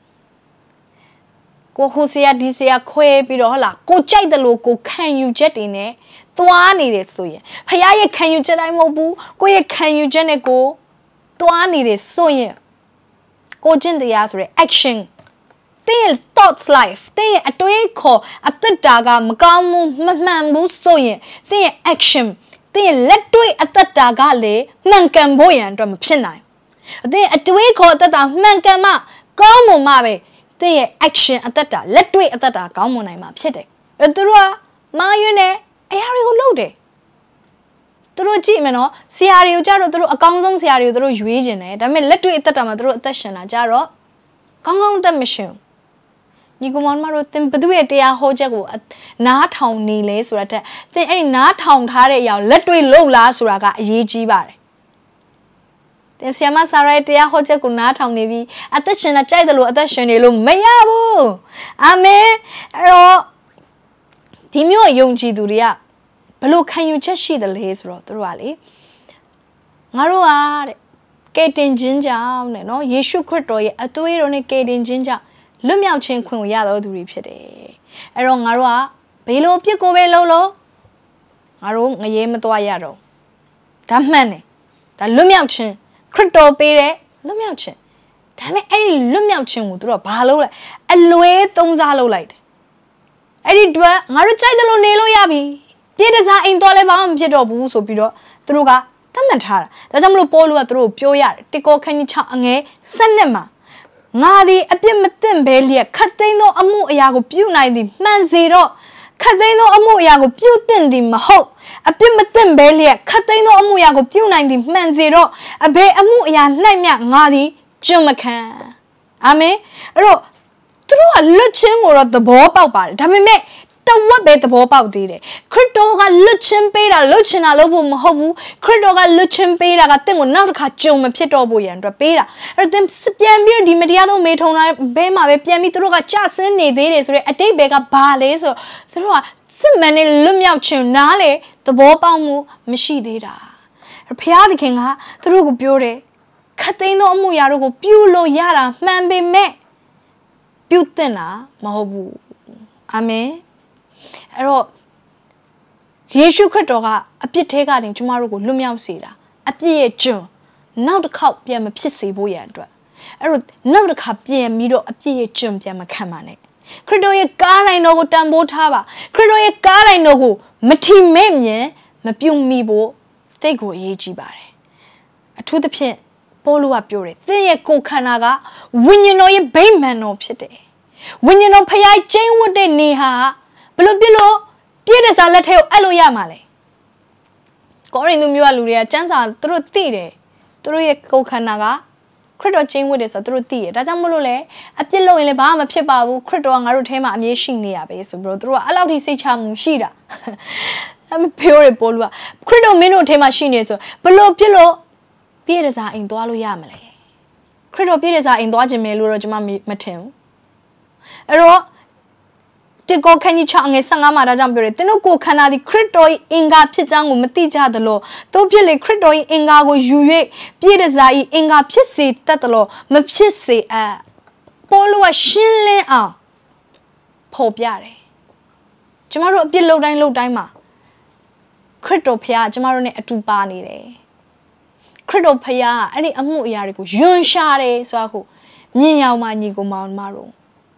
[SPEAKER 1] ကိုဟိုဆရာဒီဆရာခွဲပြီးတော့ဟုတ်လားကိုကြိုက်တယ်လို့ကိုခံယူချက်တွေနဲ့သွားနေတယ်ဆိုရင်ဖခင်ရဲ့ခံယူချက်တိုင်းမဟုတ်ဘူးကိုရဲ့ခံယူချက်နဲ့ကိုသွားနေတယ်ဆိုရင်ကိုကျင့်တရားဆိုတဲ့ action တဲ့ thoughts life တဲ့အတွေးခေါ်အသက်တာကမကောင်းဘူးမမှန်ဘူးဆိုရင်တဲ့ action တဲ့လက်တွေ့အသက်တာကလည်းမှန်ကန်ဖို့ရန်အတွက်မဖြစ်နိုင်တဲ့အတွေးခေါ်အသက်တာမှန်ကန်မှကောင်းမှမှပဲတဲ့ action အသက်တာလက်တွေ့အသက်တာကောင်းမွန်နိုင်မှာဖြစ်တယ်။သူတို့ကမာယွန်းနဲ့အရာတွေကိုလုပ်တယ်။သူတို့ကြည့်မယ်နော်ဆရာတွေကိုကြတော့သူတို့အကောင်းဆုံးဆရာတွေကိုသူတို့ရွေးကျင်တယ်။ဒါပေမဲ့လက်တွေ့အသက်တာမှာသူတို့အသက်ရှင်တာကြတော့ကောင်းကောင်းအသက်မရှင်ဘူး။ညီကောင်မတို့သင်ဘသူရဲ့တရားဟောချက်ကိုနားထောင်နေလဲဆိုတာတက်သင်အဲ့ဒီနားထောင်ထားတဲ့အရာလက်တွေ့လုပ်လားဆိုတာကအရေးကြီးပါတယ်။တင်ဆီယမဆာရဲတရားဟောချက်ကိုနားထောင်နေပြီးအသက်ရှင်တာကြိုက်တယ်လို့အသက်ရှင်နေလို့မရဘူးအာမင်အဲ့တော့ဒီမျိုးယုံကြည်သူတွေကဘလို့ခံယူချက်ရှိတယ်လဲဆိုတော့သူတို့ကလေငါတို့ကတဲ့ကယ်တင်ခြင်းကြောင့်တဲ့နော်ယေရှုခရစ်တော်ရဲ့အသွေးတော်နဲ့ကယ်တင်ခြင်းကြောင့်လွတ်မြောက်ခြင်းခွင့်ကိုရတော်သူတွေဖြစ်တယ်အဲ့တော့ငါတို့ကဘေးလိုပြစ်ကိုပဲလုပ်လို့ငါတို့ငရဲမသွားရတော့ဒါမှန်တယ်ဒါလွတ်မြောက်ခြင်းခရစ်တော်ပေးတဲ့လွတ်မြောက်ခြင်းဒါပေမဲ့အဲ့ဒီလွတ်မြောက်ခြင်းကိုသူတို့ကဘာလုပ်လဲအလွဲသုံးစားလုပ်လိုက်တယ်အဲ့ဒီတော့ငါတို့ကြိုက်တယ်လို့နေလို့ရပြီပြည့်တစားအိမ်တော်လည်းဘာမှမဖြစ်တော့ဘူးဆိုပြီးတော့သူတို့ကသတ်မှတ်ထားတာဒါကြောင့်မလို့ပေါလုကသူတို့ကိုပြောရတယ်တစ်ကောခန်းကြီး6အငယ်7မှာ Ngadi a Pimatin Belia, Catino Amu Iago Punai, Man zero, Catino Amu Iago Putin di Maho, a Pimatin Belia, Catino Amu Iago Punai, Man zero, a Be Amu Ia Namia Ngadi, Jumacan. Ame, Ro, through a luching or at the ball about it. I mean, what bet the ball about it? Critoga luchin beta, luchin a lobo mohobu, Critoga luchin beta, a thing will not catch you, a pit oboy and rapida. Or them Spiamir di Mediado Metona, Bema, Piamitroga, just in a days, a day bega bales or through a so many lumia chunale, the ball bamu, Mishi data. A piada king, through beauty. Catino Muyarugo, Pulo Yara, man be me. Putena, Mahobu. Ame. Ero Yeshu Cretoga, a pitega in tomorrow, Lumiam Sida, a pie jun, now the cup yam a pissy boyandra. Ero now the cup yam mido a pie jum yam a camane. Credoye car I know tambo tava, Credoye car I know, Mati memye, Mapium mibo, they go yeji bare. To the pin. Polo up your thing, Kokanaga, when you know your bayman of city. When you know pay chain what they neha, below, Piers are let her Aloyamale. Going to Mualuria, chance are through theatre, through a Kokanaga, Credo chain with us through theatre. Dazamule, a pillow in Lebama Pipabu, Credo and Arutema, and Yeshinia base, bro, through allowed his say charm Shida. I'm pure Polua. Credo Mino Tema Shines, below pillow. Piers are in Dualu Yamale. Credo Piers are in Dwajame Lurajama Matem. Ero Tico can you chang a sangama Razambure, then no go canadi Cretoi Inga Pitango Matija the law, Topile Cretoi Inga go Jue, Piers are Inga Pissy Tatalo, Mapissy a Polo a shinle a Popiare. Tomorrow below dine low dima. Creto Pia, Jamarone at 2 barney. Credo Paya, any amu yarico, Yun Share, so Nia Manigo Mount Maro.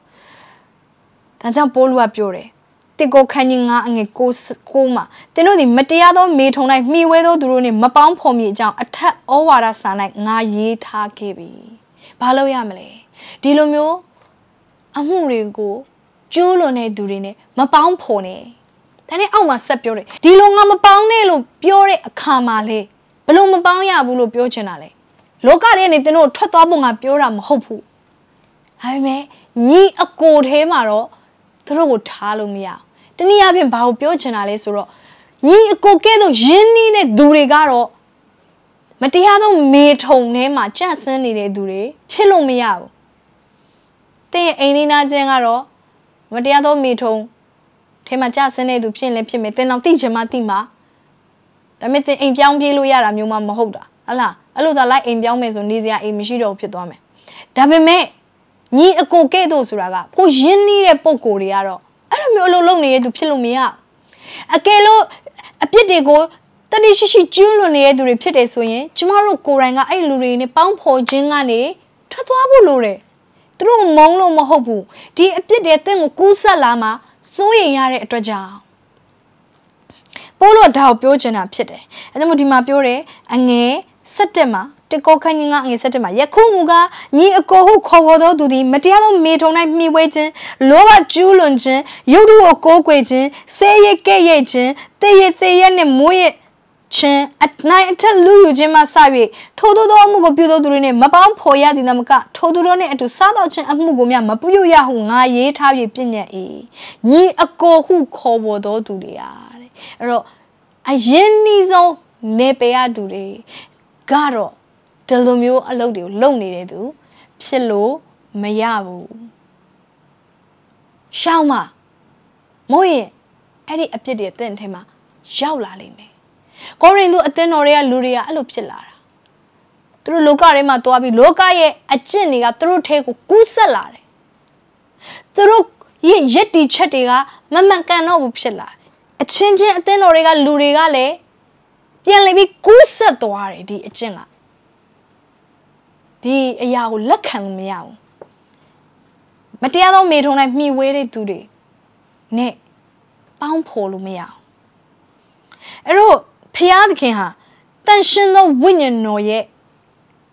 [SPEAKER 1] Tanjam Polua Pure. They go canning and a ghost coma. They know the Mateado made on like me weather drone in Mapam Pomi jam attack all what a son like na ye ta kebi. Palo Yamale. Dilomio Amurigo, Julone durine, Mapam pony. Then it almost sepure. Dilongam Pownelo pure a camale. Bloom about Yabulo Piocenale. Look at anything or Totabunga Puram Hopu. I may ni a cold hemaro through Talumia. Then you have him Pao Piocenale soro. Ni a coquedo Jenny Durigaro. Matiado made home name a chance any dure, Chilomiao. They ain't na Jengaro. Matiado made home. Tema just any to pin lepime, then I'll teach him Matima. I met the young Piluya, Muma Mahoda. Allah, a little like in young Mesonizia in Michido Pitome. Dabeme, ni a coquedo suraga, who genie a poco riaro. I don't know lonely to Pilumia. A kelo, a pitego, that is she Julone to repeat a swing, tomorrow Koranga, I lurine, pound po jingane, Tatuabulure. Through Mono Mahobu, the epidething Kusa Lama, so yare at Raja. Polo Dao Piojana Pite, and the Mutima Pure, and a Setema, the Kokanga and Setema, Yakumuga, ni a coho cohodo to the Matiano Metona me waiting, Loa Julunjin, Yodu or Coquatin, say ye gayagin, they and moye chin at night tell Lu Jima Savi, Todo Mugo Budo Durine, Mabam Poya Dinamaka, Todorone and to Sadochin and Mugumia, Mapuya who na ye tavi pinya e. Ni a coho cohodo to the aro. I genizo nepea dure. Garo, Telomio allodio, lonely do. Pillow, Mayabu. Shauma Moye, Eddie Abdidia Tentema, Shaula lime. Corrindo a tenoria luria alupillara. Through Locarema toabi locaye, a chiniga through take cusalare. Through ye jetty chattiga, mamma cano upsilla. A changing a tenoriga lurigale, Pianlebi cusa toare di a chinga. Di a yao lacan meow. Matiado made on me waited today. Ne, pound polo meow. Ero, Piad Kinha, then she no winning no ye.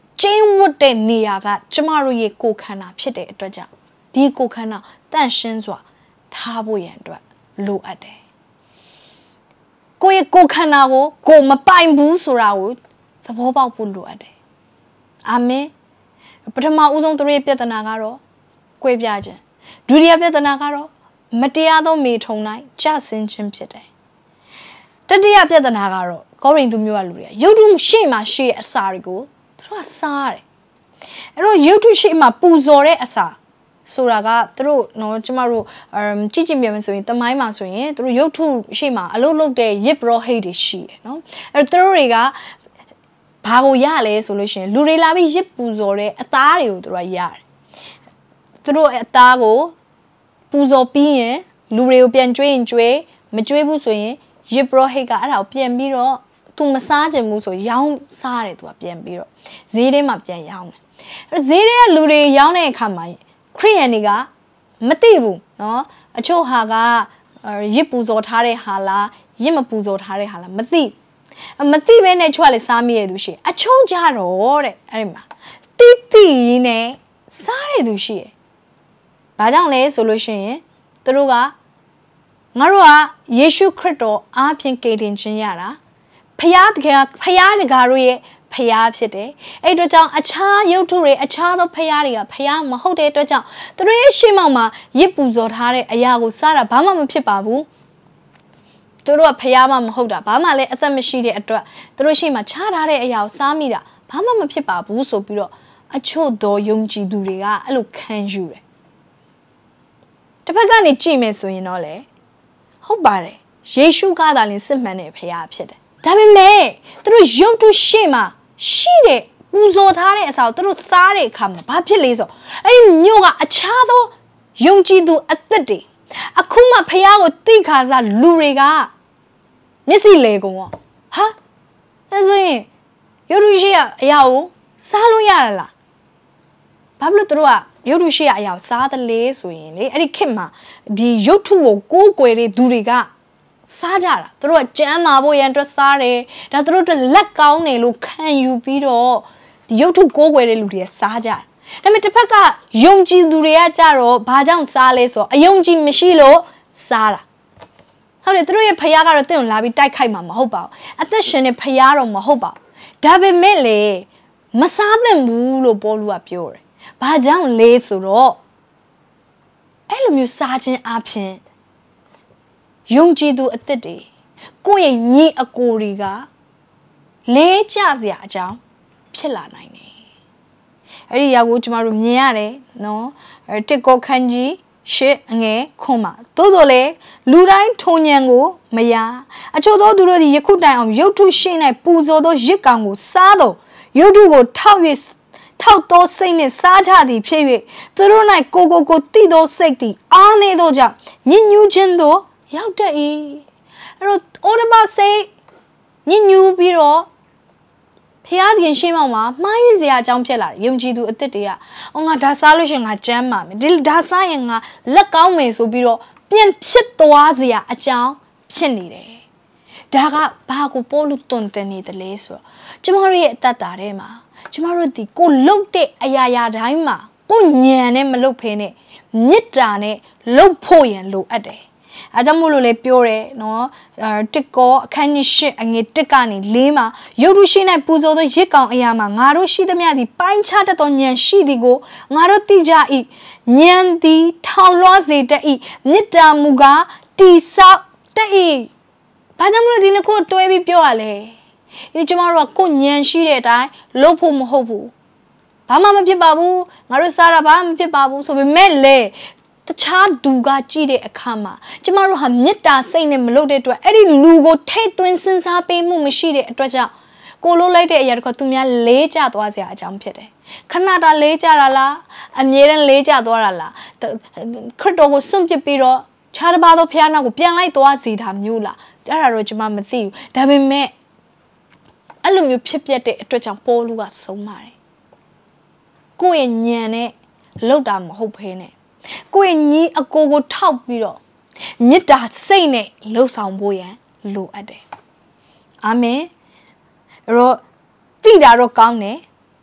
[SPEAKER 1] ကျင်းဝတ်တဲ့နေရာကကျမတို့ရဲ့ကိုယ်ခန္ဓာဖြစ်တဲ့အတွက်ကြောင့်ဒီကိုယ်ခန္ဓာတန့်ရှင်းစွာထားဖို့ရန်အတွက်လိုအပ်တယ်ကိုယ့်ရဲ့ကိုယ်ခန္ဓာကိုမပိုင်ဘူးဆိုတာကိုသဘောပေါက်ဖို့လိုအပ်တယ်အာမင်ပထမဦးဆုံးသူရဲ့ပြဿနာကတော့ကွဲပြားခြင်းဒုတိယပြဿနာကတော့မတရားသောမေထုံ၌ကြဆင်းခြင်းဖြစ်တယ်တတိယပြဿနာကတော့ကောရိန္သုမြို့ကလူတွေကယုတ်တုရှေ့မှာရှေ့အစာတွေကိုသူတို့ကစားတယ်အဲ့တော့ယုတ်တုရှေ့မှာပူဇော်တဲ့အစာဆိုတာကသူတို့နော်ကျမတို့ကြည့်ပြန်မယ်ဆိုရင်တမိုင်းမှာဆိုရင်သူတို့ယုတ်တုရှေ့မှာအလုပ်လုပ်တဲ့ရစ်ပရောဟိတ်တွေရှိတယ်နော်အဲ့တော့သူတို့တွေကဘာကိုရလဲဆိုလို့ရှိရင်လူတွေလာပြီးရစ်ပူဇော်တဲ့အသားတွေကိုသူတို့ကရတယ်သူတို့အသားကိုပူဇော်ပြီးရင်လူတွေကိုပြန်ကျွေးရင်ကျွေးမကျွေးဘူးဆိုရင်ရစ်ပရောဟိတ်ကအဲ့ဒါကိုပြန်ပြီးတော့သူမစားချင်ဘူးဆိုရောင်းစားတယ်သူကပြန်ပြီးတော့ဈေးထဲမှာပြန်ရောင်းတယ်အဲ့ဈေးထဲကလူတွေရောင်းတဲ့အခါမှာခရိယန်တွေကမသိဘူးเนาะအချို့ဟာကရစ်ပူဇော်ထားတဲ့ဟာလားရစ်မပူဇော်ထားတဲ့ဟာလားမသိပဲနဲ့ချွတ်လေစားမိရသူရှိအချို့ကြတော့တဲ့အဲ့ဒီမှာတိနဲ့စားရသူရှိတယ်ဘာကြောင့်လဲဆိုလို့ရှိရင်သူတို့ကငါတို့ကယေရှုခရစ်တော်အားဖြင့်ကယ်တင်ခြင်းရတာဖျားတကာတို့ရဲ့ဖျားဖြစ်တယ်အဲ့အတွက်ကြောင့်အခြားယုတ်ထုတွေအခြားသောဖျားတွေကဖျားမဟုတ်တဲ့အတွက်ကြောင့်သူတို့ရဲ့ရှေ့မှောက်မှာရစ်ပူဇော်ထားတဲ့အရာကိုစားတာဘာမှမဖြစ်ပါဘူးသူတို့ကဖျားမှမဟုတ်တာဘာမှလည်းအသက်မရှိတဲ့အတွက်သူတို့ရှေ့မှာခြားထားတဲ့အရာကိုစားမိတာဘာမှမဖြစ်ပါဘူးဆိုပြီးတော့အချို့သောယုံကြည်သူတွေကအဲ့လိုခံယူတယ်တစ်ဖက်ကနေကြည့်မယ်ဆိုရင်တော့လေဟုတ်ပါတယ်ယေရှုကသာလျှင်စစ်မှန်တဲ့ဖျားဖြစ်တယ်ဒါပေမဲ့သူတို့ယုတ်တုရှေ့မှာရှိတဲ့ပူဇော်ထားတဲ့အစာကိုသူတို့စားတဲ့အခါမှာဘာဖြစ်လဲဆိုအဲ့ဒီမြို့ကအခြားသောယုံကြည်သူအသက်တွေအခုမှဖျားကိုတိခါစားလူတွေကမျက်စိလဲကုန်ရောဟာအဲဆိုရင်ယုတ်တုရှေ့ကအရာကိုစားလို့ရရလားဘာလို့သူတို့ကယုတ်တုရှေ့ကအရာကိုစားတယ်လေဆိုရင်လေအဲ့ဒီခေတ်မှာဒီယုတ်တုကိုကိုးကွယ်တဲ့သူတွေကစားကြတာသူတို့ကကြမ်းမာဖို့ရန်အတွက်စားတယ်ဒါသူတို့အတွက်လက်ကောင်းတယ်လို့ခံယူပြီးတော့ဒီရုပ်ထုကိုးကွယ်တဲ့လူတွေစားကြတယ်ဒါပေမဲ့တစ်ဖက်ကယုံကြည်သူတွေကကြတော့ဘာကြောင့်စားလဲဆိုတော့အယုံကြည်မရှိလို့စားတာဟုတ်တယ်သူတို့ရဲ့ဖျားကတော့တင့်ကိုလာပြီးတိုက်ခိုက်မှာမဟုတ်ပါဘူးအသက်ရှင်တဲ့ဖျားတော့မဟုတ်ပါဘူးဒါပေမဲ့လေမစားသင့်ဘူးလို့ပေါလုကပြောတယ်ဘာကြောင့်လဲဆိုတော့အဲ့လိုမျိုးစားခြင်းအပြင်ယုံကြည်သူအသက်တွေကိုယ့်ရဲ့ညီအကိုတွေကလဲကျစရာအကြောင်းဖြစ်လာနိုင်တယ်။အဲ့ဒီရောက်ကိုကျမတို့မြင်ရတယ်နော်။တစ်ကောခန်းကြီးရှစ်အငယ်ခွန်မှာသို့တော်လေလူတိုင်းထုံညံကိုမရအချို့သောသူတို့သည်ယခုတိုင်အောင်ရုပ်ထုရှိ၌ပူဇော်သောရစ်ကောင်ကိုစားတော့ရုပ်ထုကိုထောက်သောစိတ်နှင့်စားကြသည်ဖြစ်၍သူတို့၌ကိုတိသောစိတ်သည်အားနေသောကြောင့်ညစ်ညူးခြင်းတို့ရောက်တတ်၏အဲ့တော့ဩရမစိတ်ညစ်ညူးပြီးတော့ဖျားခင်ရှေ့မှောက်မှာမှားယွင်းစရာအကြောင်းဖြစ်လာတယ်ယုံကြည်သူအသက်တွေကငါဒါစားလို့ရှိရင်ငါကျမ်းမာမယ်ဒီဒါစားရင်ငါလက်ကောင်းမယ်ဆိုပြီးတော့ပြန်ဖြစ်သွားစရာအကြောင်းဖြစ်နေတယ်ဒါကဘာကိုပို့လို့တွန်တင်နေတယ်လဲဆိုတော့ကျမတို့ရဲ့အသက်တာထဲမှာကျမတို့ဒီကိုလှုပ်တဲ့အရာတိုင်းမှာကိုညံနဲ့မလှုပ်ဖဲနဲ့မေတ္တာနဲ့လှုပ်ဖို့ရန်လိုအပ်တယ်အဲကြောင့်မို့လို့လေပြောတယ်နော်တစ်ကောအခန်းကြီး၈အငယ်၁ကနေ၄မှာယုတ်တုရှိ၌ပူဇော်သောရစ်ကောင်အရာမှာငါတို့ရှိသမျှသည်ပိုင်းခြားတတ်သောဉာဏ်ရှိသည်ကိုငါတို့သိကြ၏ဉာဏ်သည်ထောင်လွှားစေတတ်၏မေတ္တာမူကားတိဆောက်တတ်၏ဘာကြောင့်မလို့ဒီနှစ်ခုတွဲပြီးပြောရလဲဒီကျမတို့ကကိုဉာဏ်ရှိတဲ့အတိုင်းလုပ်ဖို့မဟုတ်ဘူးဘာမှမဖြစ်ပါဘူးငါတို့စားတာဘာမှမဖြစ်ပါဘူးဆိုပေမဲ့လေတခြားသူကကြည့်တဲ့အခါမှာကျမတို့ဟာမေတ္တာစိတ်နဲ့မလုပ်တဲ့အတွက်အဲ့ဒီလူကိုထိတ်သွင်းစဉ်းစားပေးမှုမရှိတဲ့အတွက်ကြောင့်ကိုလိုလိုက်တဲ့အရာတွေကသူများလေးကျသွားစရာအကြောင်းဖြစ်တယ်ခဏတာလေးကျတာလားအမြဲတမ်းလေးကျသွားတာလားခရစ်တော်ကိုစွန့်ပစ်ပြီးတော့ခြားတစ်ပါးသောဖခင်နောက်ကိုပြန်လိုက်သွားစီတာမျိုးလားအဲ့ဒါတော့ကျမမသိဘူးဒါပေမဲ့အဲ့လိုမျိုးဖြစ်ပျက်တဲ့အတွက်ကြောင့်ပေါလုကဆုံးပါတယ်ကိုယ့်ရဲ့ဉာဏ်နဲ့လောက်တာမဟုတ်ဘဲနဲ့ကိုယ့်ရဲ့ညီအကိုကိုထောက်ပြီးတော့မေတ္တာစိတ်နဲ့လှုပ်ဆောင်ဖို့ရန်လိုအပ်တယ်အာမင်အဲ့တော့သိတာတော့ကောင်းတယ်ပ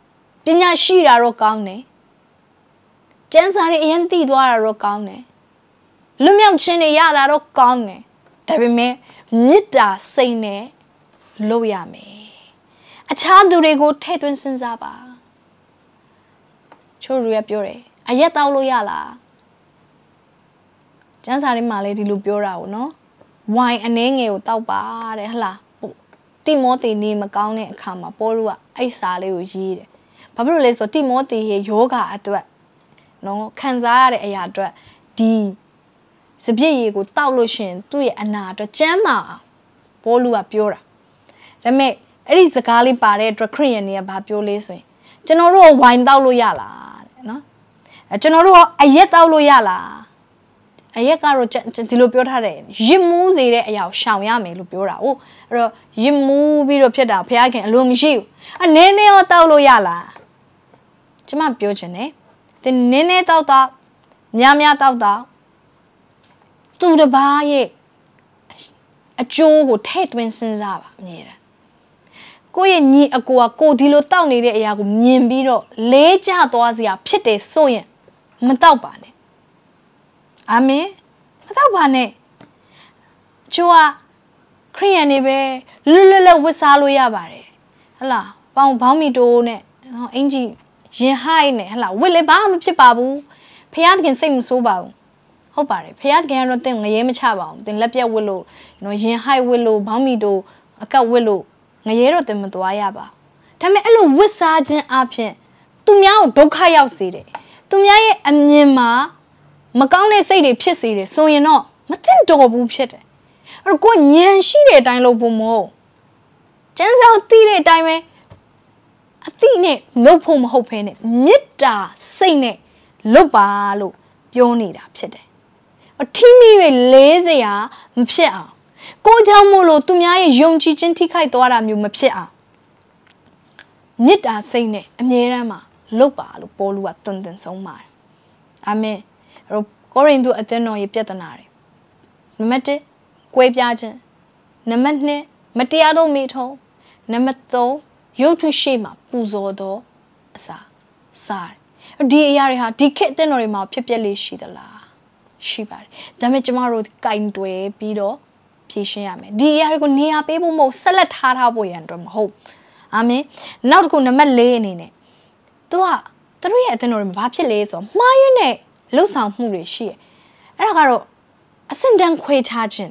[SPEAKER 1] ညာရှိတာတော့ကောင်းတယ်ကျန်းစာတွေအရင်သိသွားတာတော့ကောင်းတယ်လွတ်မြောက်ခြင်းတွေရတာတော့ကောင်းတယ်ဒါပေမဲ့မေတ္တာစိတ်နဲ့လုပ်ရမယ်အခြားသူတွေကိုထည့်သွင်းစဉ်းစားပါချို့တွေကပြောတယ်အရက်တောက်လို့ရလားကျန်းစာတွေမှာလည်းဒီလိုပြောတာကိုနော်ဝိုင်အနှဲငယ်ကိုတောက်ပါတဲ့ဟလားတိမောသေနေမကောင်းတဲ့အခါမှာပေါလုကအဲ့စာလေးကိုရေးတယ်ဘာဖြစ်လို့လဲဆိုတော့တိမောသေရဲ့ယောဂအတွက်နော်ခံစားရတဲ့အရာအတွက်ဒီစပြည့်ရည်ကိုတောက်လို့ရှင်သူ့ရဲ့အနာအတွက်ကျမ်းမာအောင်ပေါလုကပြောတာဒါပေမဲ့အဲ့ဒီစကားလေးပါတဲ့အတွက်ခရစ်ယာန်တွေကဘာပြောလဲဆိုရင်ကျွန်တော်တို့ဝိုင်တောက်လို့ရလားတဲ့နော်ကျွန်တော်တို့အရက်တောက်လို့ရလားအရက်ကတော့ဒီလိုပြောထားတယ်ရစ်မူးစေတဲ့အရာကိုရှောင်ရမယ်လို့ပြောတာ။ဟုတ်အဲ့တော့ရစ်မူးပြီးတော့ဖြစ်တာဘုရားခင်အလိုမရှိဘူး။နည်းနည်းရောတောက်လို့ရလား။ကျမပြောချင်တယ်။ဒီနည်းနည်းတောက်တော့များများတောက်တော့သူတစ်ပါးရဲ့အကျိုးကိုထည့်သွင်းစဉ်းစားပါအမြဲတမ်း။ကိုယ့်ရဲ့ညီအကိုကကိုဒီလိုတောက်နေတဲ့အရာကိုမြင်ပြီးတော့လဲကျသွားစရာဖြစ်တယ်ဆိုရင်မတောက်ပါနဲ့အာမင်မတော့ပါနဲ့ကျိုးကခရိယန်နေပဲလွတ်လပ်ဝတ်စားလို့ရပါတယ်ဟလားပေါင်းဘောင်းမီတိုးနဲ့အင်ကြီးရင်ဟိုက်နဲ့ဟလားဝတ်လေဘာမှမဖြစ်ပါဘူးဖခင်သခင်စိတ်မဆိုးပါဘူးဟုတ်ပါတယ်ဖခင်သခင်ကတော့တင်ငရဲမချပါဘူးတင်လက်ပြတ်ဝတ်လို့ရင်ဟိုက်ဝတ်လို့ဘောင်းမီတိုးအကတ်ဝတ်လို့ငရဲတော့တင်မသွားရပါဒါပေမဲ့အဲ့လိုဝတ်စားခြင်းအပြင်သူများကိုဒုက္ခရောက်စေတယ်သူများရဲ့အမြင်မှာမကောင်းတဲ့စိတ်တွေဖြစ်စေတယ်ဆိုရင်တော့မသင့်တော်ဘူးဖြစ်တယ်အဲ့တော့ကိုညံရှိတဲ့အတိုင်းလုပ်ဖို့မဟုတ်ကျန်းစာသိတဲ့အတိုင်းပဲအသိနဲ့လုပ်ဖို့မဟုတ်ဘဲနဲ့မေတ္တာစိတ်နဲ့လုပ်ပါလို့ပြောနေတာဖြစ်တယ်အထီးမိ၍လေးစရာမဖြစ်အောင်ကိုကြောင့်မို့လို့သူများရဲ့ယုံကြည်ခြင်းထိခိုက်သွားတာမျိုးမဖြစ်အောင်မေတ္တာစိတ်နဲ့အမြဲတမ်းမှာလုပ်ပါလို့ပေါလုကတွင်တင်ဆုံးပါတယ်အာမင်ကိုရိန္သုအသင်းတော်ရဲ့ပြဿနာတွေနံပါတ်1ကွဲပြားခြင်းနံပါတ်2မတရားသောမိထုံးနံပါတ်3ရုပ်ထုရှိမှပူဇော်သောအစာစားဒီအရာတွေဟာဒီခေတ်အသင်းတော်တွေမှာဖြစ်ပျက်လေးရှိသလားရှိပါတယ်ဒါပေမဲ့ကျမတို့ကင်တွယ်ပြီးတော့ဖြေရှင်းရမယ်ဒီအရာတွေကိုနေရာပေးဖို့မဟုတ်ဆက်လက်ထားဖို့ရန်အတွက်မဟုတ်အာမင်နောက်တစ်ခုနံပါတ်4အနေနဲ့သူတို့ရဲ့အသင်းတော်တွေမှာဘာဖြစ်လဲဆိုတော့မှားယွင်းတဲ့လှုပ်ဆောင်မှုတွေရှိတယ်အဲ့ဒါကတော့အစင်တန်ခွဲခြားခြင်း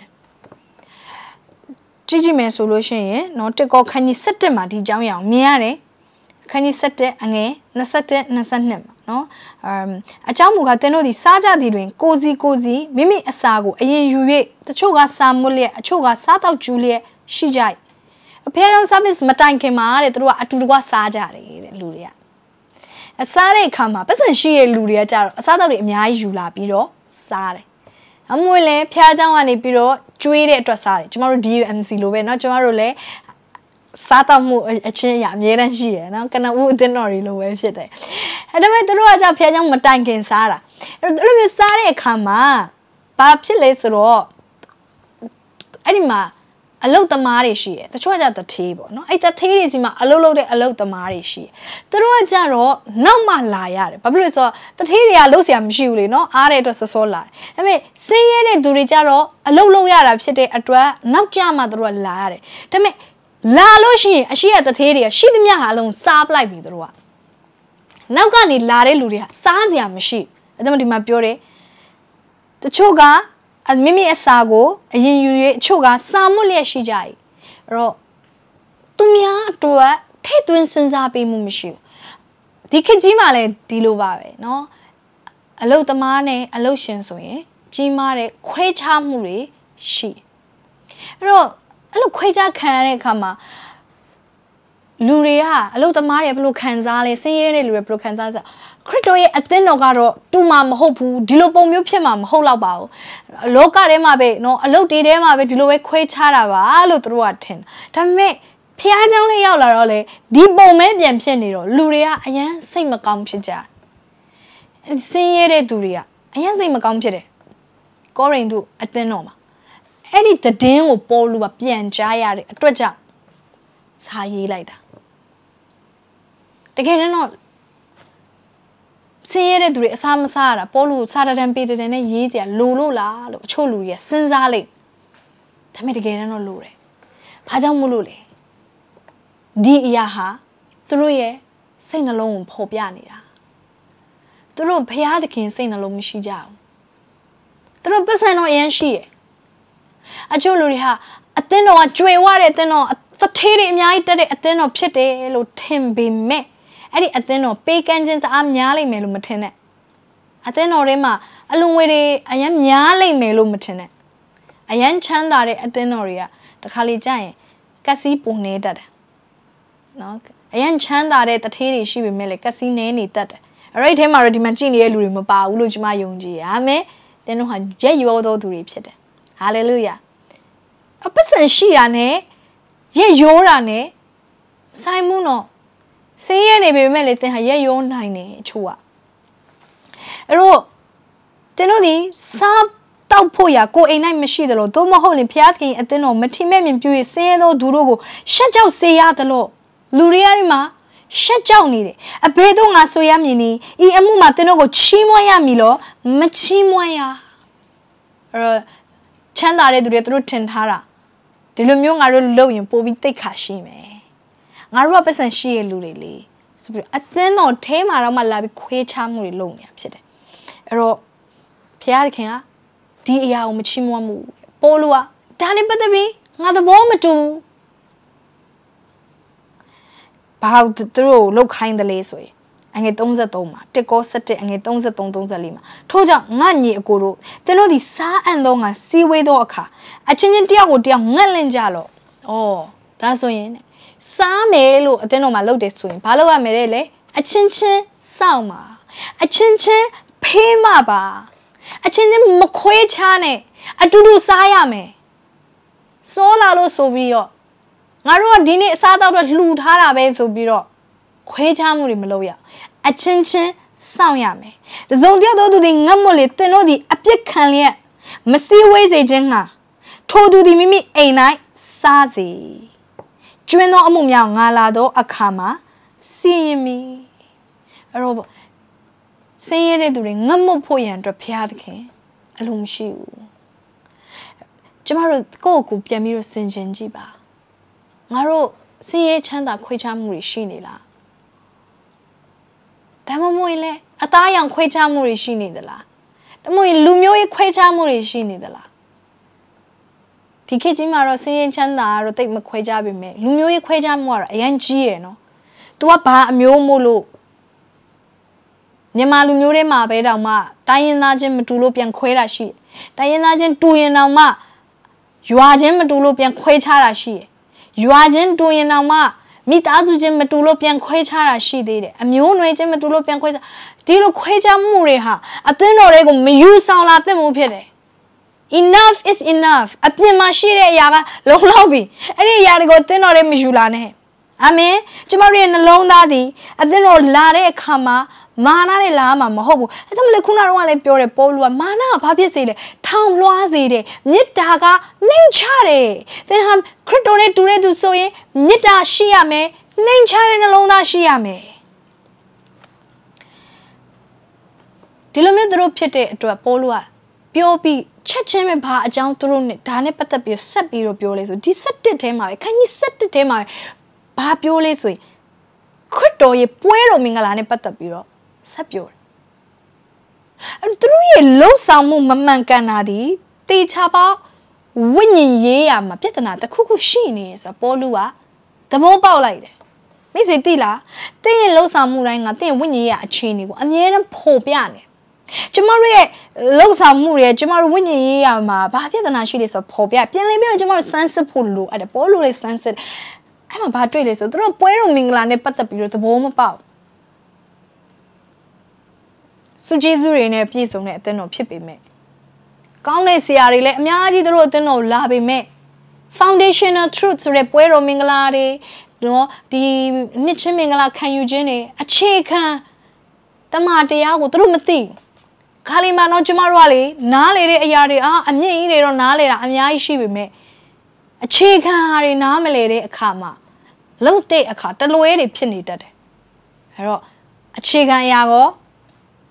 [SPEAKER 1] ကြည့်မယ်ဆိုလို့ရှိရင်နော်တစ်ကောခန်းကြီး7မှာဒီအကြောင်းအရာကိုမြင်ရတယ်ခန်းကြီး7အငယ်21 22မှာနော်အကြောင်းမူကားသင်တို့ဒီစားကြသည်တွင်ကိုစီမိမိအစာကိုအရင်ယူ၍တချို့ကစားမွတ်လျက်အချို့ကစားတော့ကျူးလျက်ရှိကြ၏အဖေရော service မတိုင်ခင်မှာတဲ့သူတို့ကအတူတကွစားကြတယ်တဲ့လူတွေကအစားတဲ့အခါမှာပတ်စံရှိတဲ့လူတွေကကြတော့အစားတော့တွေအများကြီးယူလာပြီးတော့စားတယ်အမွေလည်းဖျားเจ้าကနေပြီးတော့ကျွေးတဲ့အတွက်စားတယ်ကျမတို့ DUMC လိုပဲเนาะကျမတို့လည်းစားတော့မှုအချင်းအရာအများတန်းရှိရယ်เนาะကနဦးအသင်းတော်တွေလိုပဲဖြစ်တယ်အဲ့ဒါပေမဲ့သူတို့ကကြောက်ဖျားเจ้าမတိုင်ခင်စားတာအဲ့လိုမျိုးစားတဲ့အခါမှာဘာဖြစ်လဲဆိုတော့အဲ့ဒီမှာအလုတ်သမားတွေရှိတယ်တချို့ကကြတထေးပေါ့နော်အဲ့တထေးတွေစီမှာအလုတ်လုပ်တဲ့အလုတ်သမားတွေရှိတယ်သူတို့ကကြတော့နောက်မှလာရတယ်ဘာဖြစ်လို့လဲဆိုတော့တထေးတွေကလှုပ်เสียမရှိဘူးလေနော်အားတဲ့အတွက်စောလာတယ်ဒါပေမဲ့စင်းရဲတဲ့သူတွေကြတော့အလုတ်လုပ်ရတာဖြစ်တဲ့အတွက်နောက်ကြမှသူတို့ကလာရတယ်ဒါပေမဲ့လာလို့ရှိရင်အရှိရတထေးတွေကရှိသမျှဟာလုံးစားပလိုက်ပြီသူတို့ကနောက်ကနေလာတဲ့လူတွေကစားစရာမရှိအဲ့ဒါမှဒီမှာပြောတယ်တချို့ကမိမိအစာကိုအရင်ယူ၍အချို့ကစားမွတ်လျက်ရှိကြ၏အဲ့တော့သူများအတွက်ထည့်သွင်းစဉ်းစားပေးမှုမရှိဘူးဒီခေတ်ကြီးမှာလည်းဒီလိုပါပဲเนาะအလုတ်သမားနဲ့အလုတ်ရှင်ဆိုရင်ကြီးမားတဲ့ခွဲခြားမှုတွေရှိအဲ့တော့အဲ့လိုခွဲခြားခံရတဲ့အခါမှာလူတွေကအလုတ်သမားတွေဘယ်လိုခံစားလဲစင်းရဲတဲ့လူတွေဘယ်လိုခံစားစခရစ်တော်ရဲ့အသင်းတော်ကတော့တူမှာမဟုတ်ဘူးဒီလိုပုံမျိုးဖြစ်မှာမဟုတ်တော့ပါဘူးလောကထဲမှာပဲเนาะအလုတ်တေထဲမှာပဲဒီလိုပဲခွဲခြားတာပါလို့သူတို့ကထင်ဒါပေမဲ့ဖះเจ้าလေးရောက်လာတော့လေဒီပုံမဲပြန်ဖြစ်နေတော့လူတွေကအယမ်းစိတ်မကောင်းဖြစ်ကြစင်းရဲတဲ့သူတွေကအယမ်းစိတ်မကောင်းဖြစ်တယ်ကောရိန္သုအသင်းတော်မှာအဲ့ဒီသတင်းကိုပေါလုကပြန်ကြားရတဲ့အတွက်ကြောင့်စာရေးလိုက်တာတကယ်တော့ဆင်းရဲတဲ့သူတွေအစားမစားရတာပေါ်လို့စားတဲ့တန်းပေးတဲ့တန်းနဲ့ရေးစရာလိုလို့လားလို့အချို့လူတွေကစဉ်းစားလိုက်ဒါပေမဲ့တကယ်တမ်းတော့လိုတယ်ဘာကြောင့်မို့လို့လဲဒီအရာဟာသူတို့ရဲ့စိတ်နှလုံးကိုဖော်ပြနေတာသူတို့ဘုရားသခင်စိတ်နှလုံးမရှိကြဘူးသူတို့ပတ်စံတော့အရင်ရှိတယ်အချို့လူတွေဟာအသင်းတော်ကကြွယ်ဝတဲ့အသင်းတော်သထေးတွေအများကြီးတက်တဲ့အသင်းတော်ဖြစ်တယ်လို့ထင်ပေမဲ့အဲ့ဒီအသင်းတော်ပေးကမ်းခြင်းတအားများလိမ့်မယ်လို့မထင်နဲ့အသင်းတော်ထဲမှာအလုံငွေတွေအရင်များလိမ့်မယ်လို့မထင်နဲ့အရင်ချမ်းသာတဲ့အသင်းတော်တွေကတခါလေကြာရင်ကက်စီပုံနေတတ်တယ်နော်အရင်ချမ်းသာတဲ့တထေးတွေရှိပေမဲ့လေကက်စီနေနေတတ်တယ်အဲ့ဒီထဲမှာတော့ဒီမှာကြည့်နေတဲ့လူတွေမပါဘူးလို့ကျွန်မယုံကြည်ရအာမင်တင်းတို့ဟာရက်ရောသောသူတွေဖြစ်တယ်ဟာလေလုယာအပစံရှိတာနဲ့ရက်ရောတာနဲ့ဆိုင်မှုတော့ဆင်းရဲနေပေမဲ့လေတင်းဟာရက်ရောနိုင်တယ်အချို့ကအဲ့တော့တင်းတို့ဒီစားတောက်ဖို့ရကိုအိမ်နိုင်မရှိသလိုသို့မဟုတ်ရင်ဖျားခင်အသင်းတော်မထီမဲ့မြင်ပြည့်ဆင်းရဲသောသူတို့ကိုရှက်ကြောက်စေရတယ်လို့လူတွေအဲဒီမှာရှက်ကြောက်နေတယ်အဘယ်တော့ငါဆိုရမည်နီဤအမှုမှာတင်းတို့ကိုချီးမွမ်းရမည်လို့မချီးမွမ်းရအဲ့ချမ်းသာတဲ့သူတွေသူတို့ထင်ထားတာဒီလိုမျိုးငါတို့လုပ်ရင်ပိုပြီးတိတ်ခါရှိမယ်ငါတို့ကပတ်စံရှိရဲ့လူတွေလေဆိုပြီးအသင်းတော်ထဲမှာတော့မှလာပြီးခွေးချမှုတွေလုပ်နေတာဖြစ်တယ်အဲ့တော့ဖျားသခင်ကဒီအရာကိုမချီးမွမ်းဘူးပေါ်လို့ကဒါနဲ့ပတ်သက်ပြီးငါသဘောမတူဘာသူတို့လောက်ခိုင်းတယ်လေဆိုရင်အငယ်33မှာ1ကော17အငယ်33 34မှာထို့ကြောင့်ငါညီအကိုတို့သင်တို့ဒီစားအံ့သောငါစီဝေးသောအခါအချင်းချင်းတယောက်ကိုတယောက်ငတ်လင့်ကြလော့ဩဒါဆိုရင်စားမယ်လို့အသင်းတော်မှာလုပ်တယ်ဆိုရင်ဘာလုပ်ရမလဲလေအချင်းချင်းစောင့်ပါအချင်းချင်းဖေးမပါအချင်းချင်းမခွေးချားနဲ့အတူတူစားရမယ်စိုးလာလို့ဆိုပြီးတော့ငါတို့ကဒီနေ့အစားတော့လှူထားတာပဲဆိုပြီးတော့ခွေးချားမှုတွေမလုပ်ရအချင်းချင်းစောင့်ရမယ်တစုံတယောက်သောသူတွေငတ်မွတ်လေသင်တို့ဒီအပြစ်ခံလျက်မစည်းဝေးစေခြင်းဟာထိုသူဒီမိမိအိမ်၌စားစေကျွင်းသောအမှုများငါလာသောအခါမှာစီရင်မည်အဲ့တော့ဆင်းရဲတဲ့သူတွေငတ်မွတ်ဖို့ရန်အတွက်ဘုရားသခင်အလိုမရှိဘူးကျမတို့ကိုယ့်ကိုပြန်ပြီးတော့ဆင်ခြင်ကြည့်ပါငါတို့ဆင်းရဲချမ်းသာခွေးခြားမှုတွေရှိနေလားဒါမှမဟုတ်လေအသားရောင်ခွေးခြားမှုတွေရှိနေသလားဒါမှမဟုတ်လူမျိုးရေးခွေးခြားမှုတွေရှိနေသလားဒီခေတ်ကြီးမှာတော့ဆင်းရဲချမ်းသာကတော့တိတ်မခွဲခြားပေမဲ့လူမျိုးရေးခွဲခြားမှုကတော့အရင်ကြီးရယ်နော် तू ကဘာအမျိုးမို့လို့မြန်မာလူမျိုးတွေမှာပဲတောင်မှတိုင်းရင်းသားချင်းမတူလို့ပြန်ခွဲတာရှိတိုင်းရင်းသားချင်းတူရင်တောင်မှရွာချင်းမတူလို့ပြန်ခွဲခြားတာရှိရွာချင်းတူရင်တောင်မှမိသားစုချင်းမတူလို့ပြန်ခွဲခြားတာရှိသေးတယ်အမျိုးနွယ်ချင်းမတူလို့ပြန်ခွဲခြားဒီလိုခွဲခြားမှုတွေဟာအသင်းတော်တွေကိုမယူဆောင်လာသင့်မှုဖြစ်တယ်Enough is enough အပြင်မှာရှိတဲ့အရာကလုံလောက်ပြီအဲ့ဒီအရာတွေကိုအသင်းတော်တွေမယူလာနဲ့အာမင်ကျမတို့ရဲ့နှလုံးသားသည်အသင်းတော်လာတဲ့အခါမှာမာနနဲ့လာမှာမဟုတ်ဘူးအဲကြောင့်လေခုနကတော့လည်းပြောတယ်ပေါလုကမာနကဘာဖြစ်စေလဲထောင်လွှားစေတယ်မေတ္တာကနှိမ်ချတယ်သင်ဟာခရစ်တော်နဲ့တူတဲ့သူဆိုရင်မေတ္တာရှိရမယ်နှိမ်ချတဲ့နှလုံးသားရှိရမယ်ဒီလိုမျိုးသူတို့ဖြစ်တဲ့အတွက်ပေါလုကပြောပြီးချက်ချင်းပဲဘာအကြောင်းသူတို့နဲ့ဒါနဲ့ပတ်သက်ပြီးဆက်ပြီးတော့ပြောလဲဆိုဒီ7ထဲမှာပဲခန်းကြီး7ထဲမှာဘာပြောလဲဆိုရင်ခရစ်တော်ရဲ့ပွဲတော်မင်္ဂလာနဲ့ပတ်သက်ပြီးတော့ဆက်ပြောတယ်အဲ့သူတို့ရဲ့လှုပ်ဆောင်မှုမမှန်ကန်တာဒီတေချာပေါဝိညာဉ်ရေးရမှာပြဿနာတစ်ခုခုရှိနေဆိုတော့ပေါလုကသဘောပေါက်လိုက်တယ်မိတ်ဆွေသိလားတင်းရဲ့လှုပ်ဆောင်မှုတိုင်းကတင်းရဲ့ဝိညာဉ်ရေးအခြေအနေကိုအမြဲတမ်းဖို့ပြနေကျမတို့ရဲ့လှုပ်ဆောင်မှုတွေကျမတို့ဝိညာဉ်ရေးရမှာဘာပြဿနာရှိလဲဆိုတော့ဖို့ပြပြန်လည်ပြီးတော့ကျမတို့စမ်းစစ်ဖို့လိုအဲ့ဒါပေါလုလေးစမ်းစစ်အဲ့မှာဘာတွေ့လဲဆိုတော့သူတို့ပွဲတော်မင်္ဂလာနဲ့ပတ်သက်ပြီးတော့သဘောမပေါက်စုကျေးဇူးတွေနဲ့ပြည့်စုံတဲ့အသင်းတော်ဖြစ်ပေမဲ့ကောင်းတဲ့ဆရာတွေလည်းအများကြီးတို့အသင်းတော်လာပေမဲ့ foundational truth ဆိုတဲ့ပွဲတော်မင်္ဂလာတွေနော်ဒီနှစ်ချင်းမင်္ဂလာခံယူခြင်းတွေအခြေခံတမန်တရားကိုတို့မသိခါလီမာတော့ကျမတို့ကလေနားလေတဲ့အရာတွေအမြင့်ကြီးတွေတော့နားလေတာအများကြီးရှိပေမဲ့အခြေခံဟာတွေနားမလဲတဲ့အခါမှာလှုပ်တဲ့အခါတလွဲတွေဖြစ်နေတတ်တယ်အဲ့တော့အခြေခံအရာကော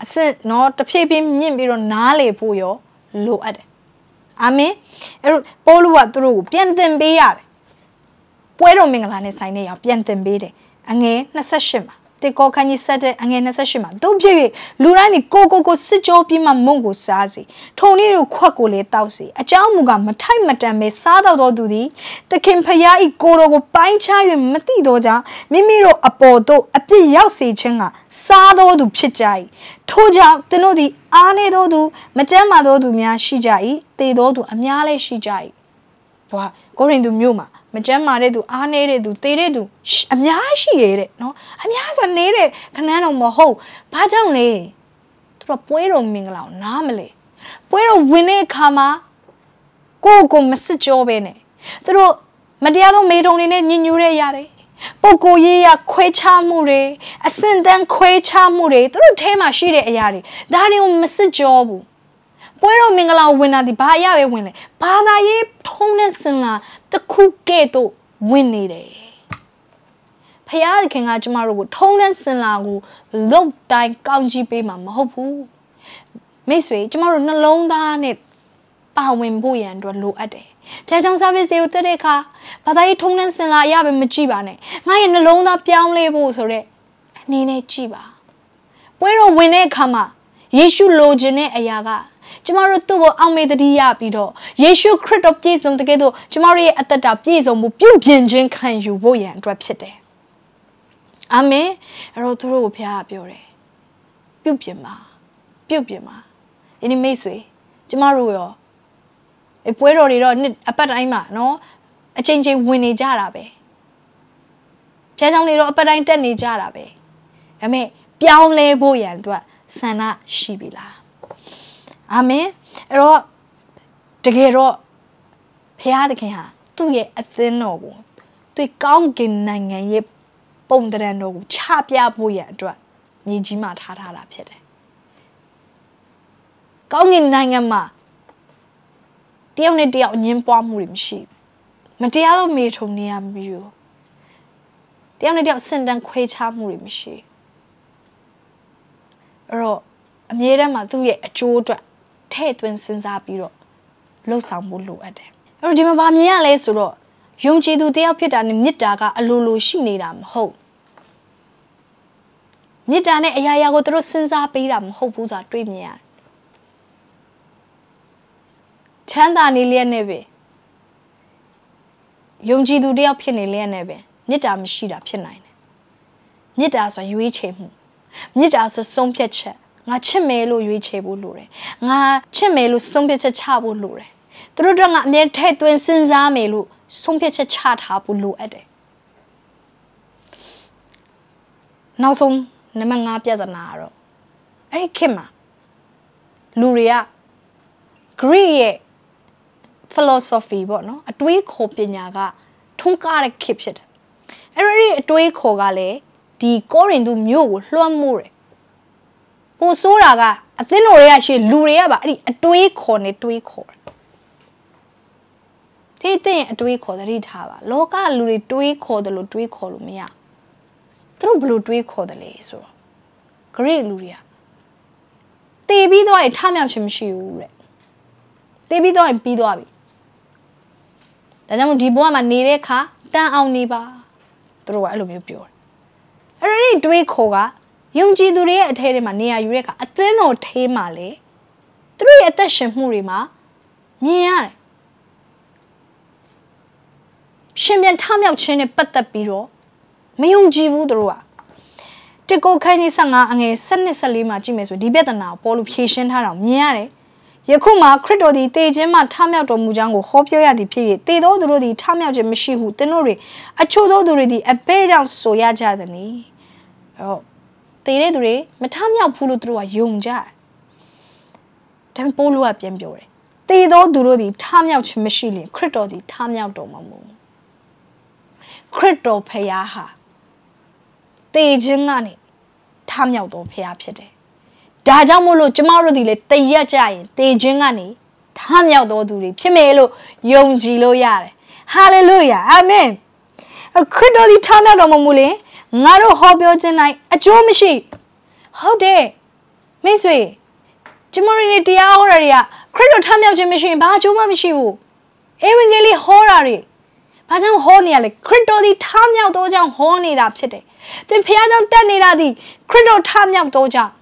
[SPEAKER 1] အစစ်နော်တဖြည်းဖြည်းမြင့်ပြီးတော့နားလေဖို့ရောလိုအပ်တယ်အာမင်အဲ့တော့ပေါလုကသူတို့ကိုပြန်သင်ပေးရတယ်ပွဲတော်မင်္ဂလာနဲ့ဆိုင်နေအောင်ပြန်သင်ပေးတယ်အငယ်28မှာတေကောခန်းကြီး7တဲ့အငယ်28မှာတို့ဖြစ်၍လူတိုင်းဒီကိုစစ်ကြောပြီးမှမုံကိုစားစီထုံလေးတို့ခွက်ကိုလည်းတောက်စီအကြောင်းမူကမထိုက်မတန်ပဲစားတော့သူသည်သခင်ဖျားဤကိုတော်ကိုပိုင်းခြား၍မသိတော့ကြောင့်မိမိတို့အပေါ်သို့အပြစ်ရောက်စေခြင်းကစားတော်သူဖြစ်ကြ၏ထို့ကြောင့်သင်တို့သည်အားနေတော်သူမကြမ်းမာတော်သူများရှိကြ၏သေတော်သူအများလည်းရှိကြ၏ဟောကိုရိန္သုမြို့မှာမကြမ်းမာတဲ့သူအားနေတဲ့သူသေတဲ့သူအများရှိရဲ့တဲ့နော်အများဆိုနေတဲ့ခဏတော့မဟုတ်ဘာကြောင့်လဲသူတို့ပွဲတော်မင်္ဂလာကိုနားမလဲပွဲတော်ဝင်တဲ့အခါမှာကိုမစစ်ကြောပဲနဲ့သူတို့မတရားသောမေထုံတွေနဲ့ညှဉ်းညူတဲ့ရတယ်ပုဂ္ဂိုလ်ရေးရခွဲခြားမှုတွေအစင်တန်းခွဲခြားမှုတွေသူတို့ထဲမှာရှိတဲ့အရာတွေဒါတွေကိုမစစ်ကြောဘူးပွဲတော်မင်္ဂလာဝင်တာဒီဘာအရာပဲဝင်လဲဘာသာရေးထုံးတဲ့စင်လာတခုကဲ့သို့ဝင်နေတယ်ဖခင်ကကျမတို့ကိုထုံးတဲ့စင်လာကိုလုံတိုင်းကောင်းကြီးပေးမှာမဟုတ်ဘူးမိတ်ဆွေကျမတို့နှလုံးသားနဲ့ပါဝင်ဖို့ရန်အတွက်လိုအပ်တယ်ဒါကြောင့် service တွေကိုတက်တဲ့အခါဘာသာရေးထုံးတဲ့စင်လာအရာပဲမကြည့်ပါနဲ့ငါရဲ့နှလုံးသားပြောင်းလဲဖို့ဆိုတဲ့အနေနဲ့ကြည့်ပါပွဲတော်ဝင်တဲ့အခါမှာယေရှုလိုချင်တဲ့အရာကကျမတို့သူ့ကိုအောင်မေတ္တိရပြီးတော့ယေရှုခရစ်တော်ပြည့်စုံတဲ့ကဲ့သို့ကျမတို့ရဲ့အသက်တာပြည့်စုံမှုပြုပြင်ခြင်းခံယူဖို့ရန်အတွက်ဖြစ်တယ်အာမင်အဲ့တော့သူတို့ကိုဘုရားကပြောတယ်ပြုပြင်ပါဒီနေ့မိတ်ဆွေကျမတို့ရောပွဲတော်တွေတော့နှစ်အပတ်တိုင်းမှာနော်အချိန်ချင်းဝင်နေကြတာပဲဖျားเจ้าတွေတော့အပတ်တိုင်းတက်နေကြတာပဲဒါပေမဲ့ပြောင်းလဲဖို့ရန်အတွက်ဆန္ဒရှိပြီလားအာမင်အဲ့တော့တကယ်တော့ဘုရားသခင်ဟာသူ့ရဲ့အသင်းတော်ကိုသူကောင်းကင်နိုင်ငံရဲ့ပုံတရံတော်ကိုချပြဖို့ရန်အတွက်မြေကြီးမှာထားတာဖြစ်တယ်ကောင်းကင်နိုင်ငံမှာတယောက်နဲ့တယောက်အငင်းပွားမှုတွေမရှိဘူးမတရားသောမေထုံနေရမျိုးတယောက်နဲ့တယောက်စင်တန်ခွဲခြားမှုတွေမရှိအဲ့တော့အမြဲတမ်းမှာသူ့ရဲ့အကျိုးအတွက်ထဲ့သွင်းစဉ်းစားပြီးတော့လှုပ်ဆောင်ဖို့လိုအပ်တယ်အဲ့တော့ဒီမှာဗာမြင်ရလဲဆိုတော့ယုံကြည်သူတယောက်ဖြစ်တာနဲ့မေတ္တာကအလိုလိုရှိနေတာမဟုတ်မေတ္တာနဲ့အရာရာကိုသူတို့စဉ်းစားပေးတာမဟုတ်ဘူးဆိုတာတွေ့မြင်ရတယ်ချမ်းသာနေလျက်နဲ့ပဲယုံကြည်သူတယောက်ဖြစ်နေလျက်နဲ့ပဲမေတ္တာမရှိတာဖြစ်နိုင်တယ်မေတ္တာဆိုရွေးချယ်မှုမေတ္တာဆိုဆုံးဖြတ်ချက်ငါချစ်မယ်လို့ရွေးချယ်ဖို့လိုတယ်ငါချစ်မယ်လို့ဆုံးဖြတ်ချက်ချဖို့လိုတယ်သူတို့တော့ငါအမြဲထဲ့သွင်းစဉ်းစားမယ်လို့ဆုံးဖြတ်ချက်ချထားဖို့လိုအပ်တယ်နောက်ဆုံးနံပါတ်5ပြဿနာကတော့အဲ့ဒီခေတ်မှာလူတွေက Greek ရဲ့ philosophy ပေါ့နော်အတွေးခေါ်ပညာကထွန်းကားတဲ့ခေတ်ဖြစ်တယ်အဲ့ဒီအတွေးခေါ်ကလည်းဒီကောရိန္သုမြို့ကိုလွှမ်းမိုးတယ်ပိုဆိုးတာကအသင်းတော်တွေကရှေ့လူတွေကပါအဲ့ဒီအတွေးခေါ်နေတွေးခေါ်တယ်တဲ့အတွေးခေါ်သတိထားပါလောကလူတွေတွေးခေါ်တယ်လို့တွေးခေါ်လို့မရသူတို့ဘယ်လိုတွေးခေါ်တယ်လဲဆိုတော့ Greek လူတွေကတည်ပြီးတော့ထမြောက်ခြင်းမရှိဘူးတဲ့တည်ပြီးတော့ပြီးသွားပြီဒါကြောင့်မို့ဒီဘဝမှာနေတဲ့အခါတန်အောင်နေပါသူတို့ကအဲ့လိုမျိုးပြောတယ်အဲ့ဒီတွေးခေါ်ကယုံကြည်သူတွေရဲ့အထဲထဲမှာနေရာယူတဲ့အခါအသင်းတော်ထဲမှာလေသူတို့ရဲ့အသက်ရှင်မှုတွေမှာမြင်ရတယ်ရှင်ပြန်ထမြောက်ခြင်းနဲ့ပတ်သက်ပြီးတော့မယုံကြည်ဘူးသူတို့ကတကောခန်းကြီး15အငယ်7-14မှာကြည့်မယ်ဆိုဒီပြဿနာကိုပေါ်လို့ဖြေရှင်းထားတာမြင်ရတယ်ယခုမှာခရစ်တော်သည်တေခြင်းမှထမြောက်တော်မူကြောင်းကိုဟောပြောရသည်ဖြစ်၍တေသောသူတို့သည်ထမြောက်ခြင်းမရှိဟုသင်တို့တွေအချို့သောသူတွေသည်အဘဲကြောင့်ဆိုရကြသည်နီအဲ့တော့တေတဲ့သူတွေမထမြောက်ဘူးလို့သူတို့ကယုံကြတယ်ဒါပေမဲ့ပိုးလို့ကပြန်ပြောတယ်တေသောသူတို့သည်ထမြောက်ခြင်းမရှိလျင်ခရစ်တော်သည်ထမြောက်တော်မှာမဟုတ်ခရစ်တော်ဖခင်ဟာတေခြင်းကနေထမြောက်တော်ဖခင်ဖြစ်တယ်ဒါကြောင့်မို့လို့ကျမတို့ဒီလေတရက်ကြရင်တေခြင်းကနေထမြောက်တော်သူတွေဖြစ်မယ်လို့ယုံကြည်လို့ရတယ်ဟာလေလုယာအာမင်ခရစ်တော်ဒီထမြောက်တော်မမူလေငါတို့ဟောပြောခြင်း၌အကျိုးမရှိဟုတ်တယ်မိတ်ဆွေကျမတို့တွေတရားဟောတာတွေကခရစ်တော်ထမြောက်ခြင်းမရှိရင်ဘာအကျိုးမှမရှိဘူးဧဝံဂေလိဟောတာတွေဘာကြောင့်ဟောနေရလဲခရစ်တော်ဒီထမြောက်သောကြောင့်ဟောနေတာဖြစ်တယ်သင်ဖခင်ကြောင့်တက်နေတာဒီခရစ်တော်ထမြောက်သောကြောင့်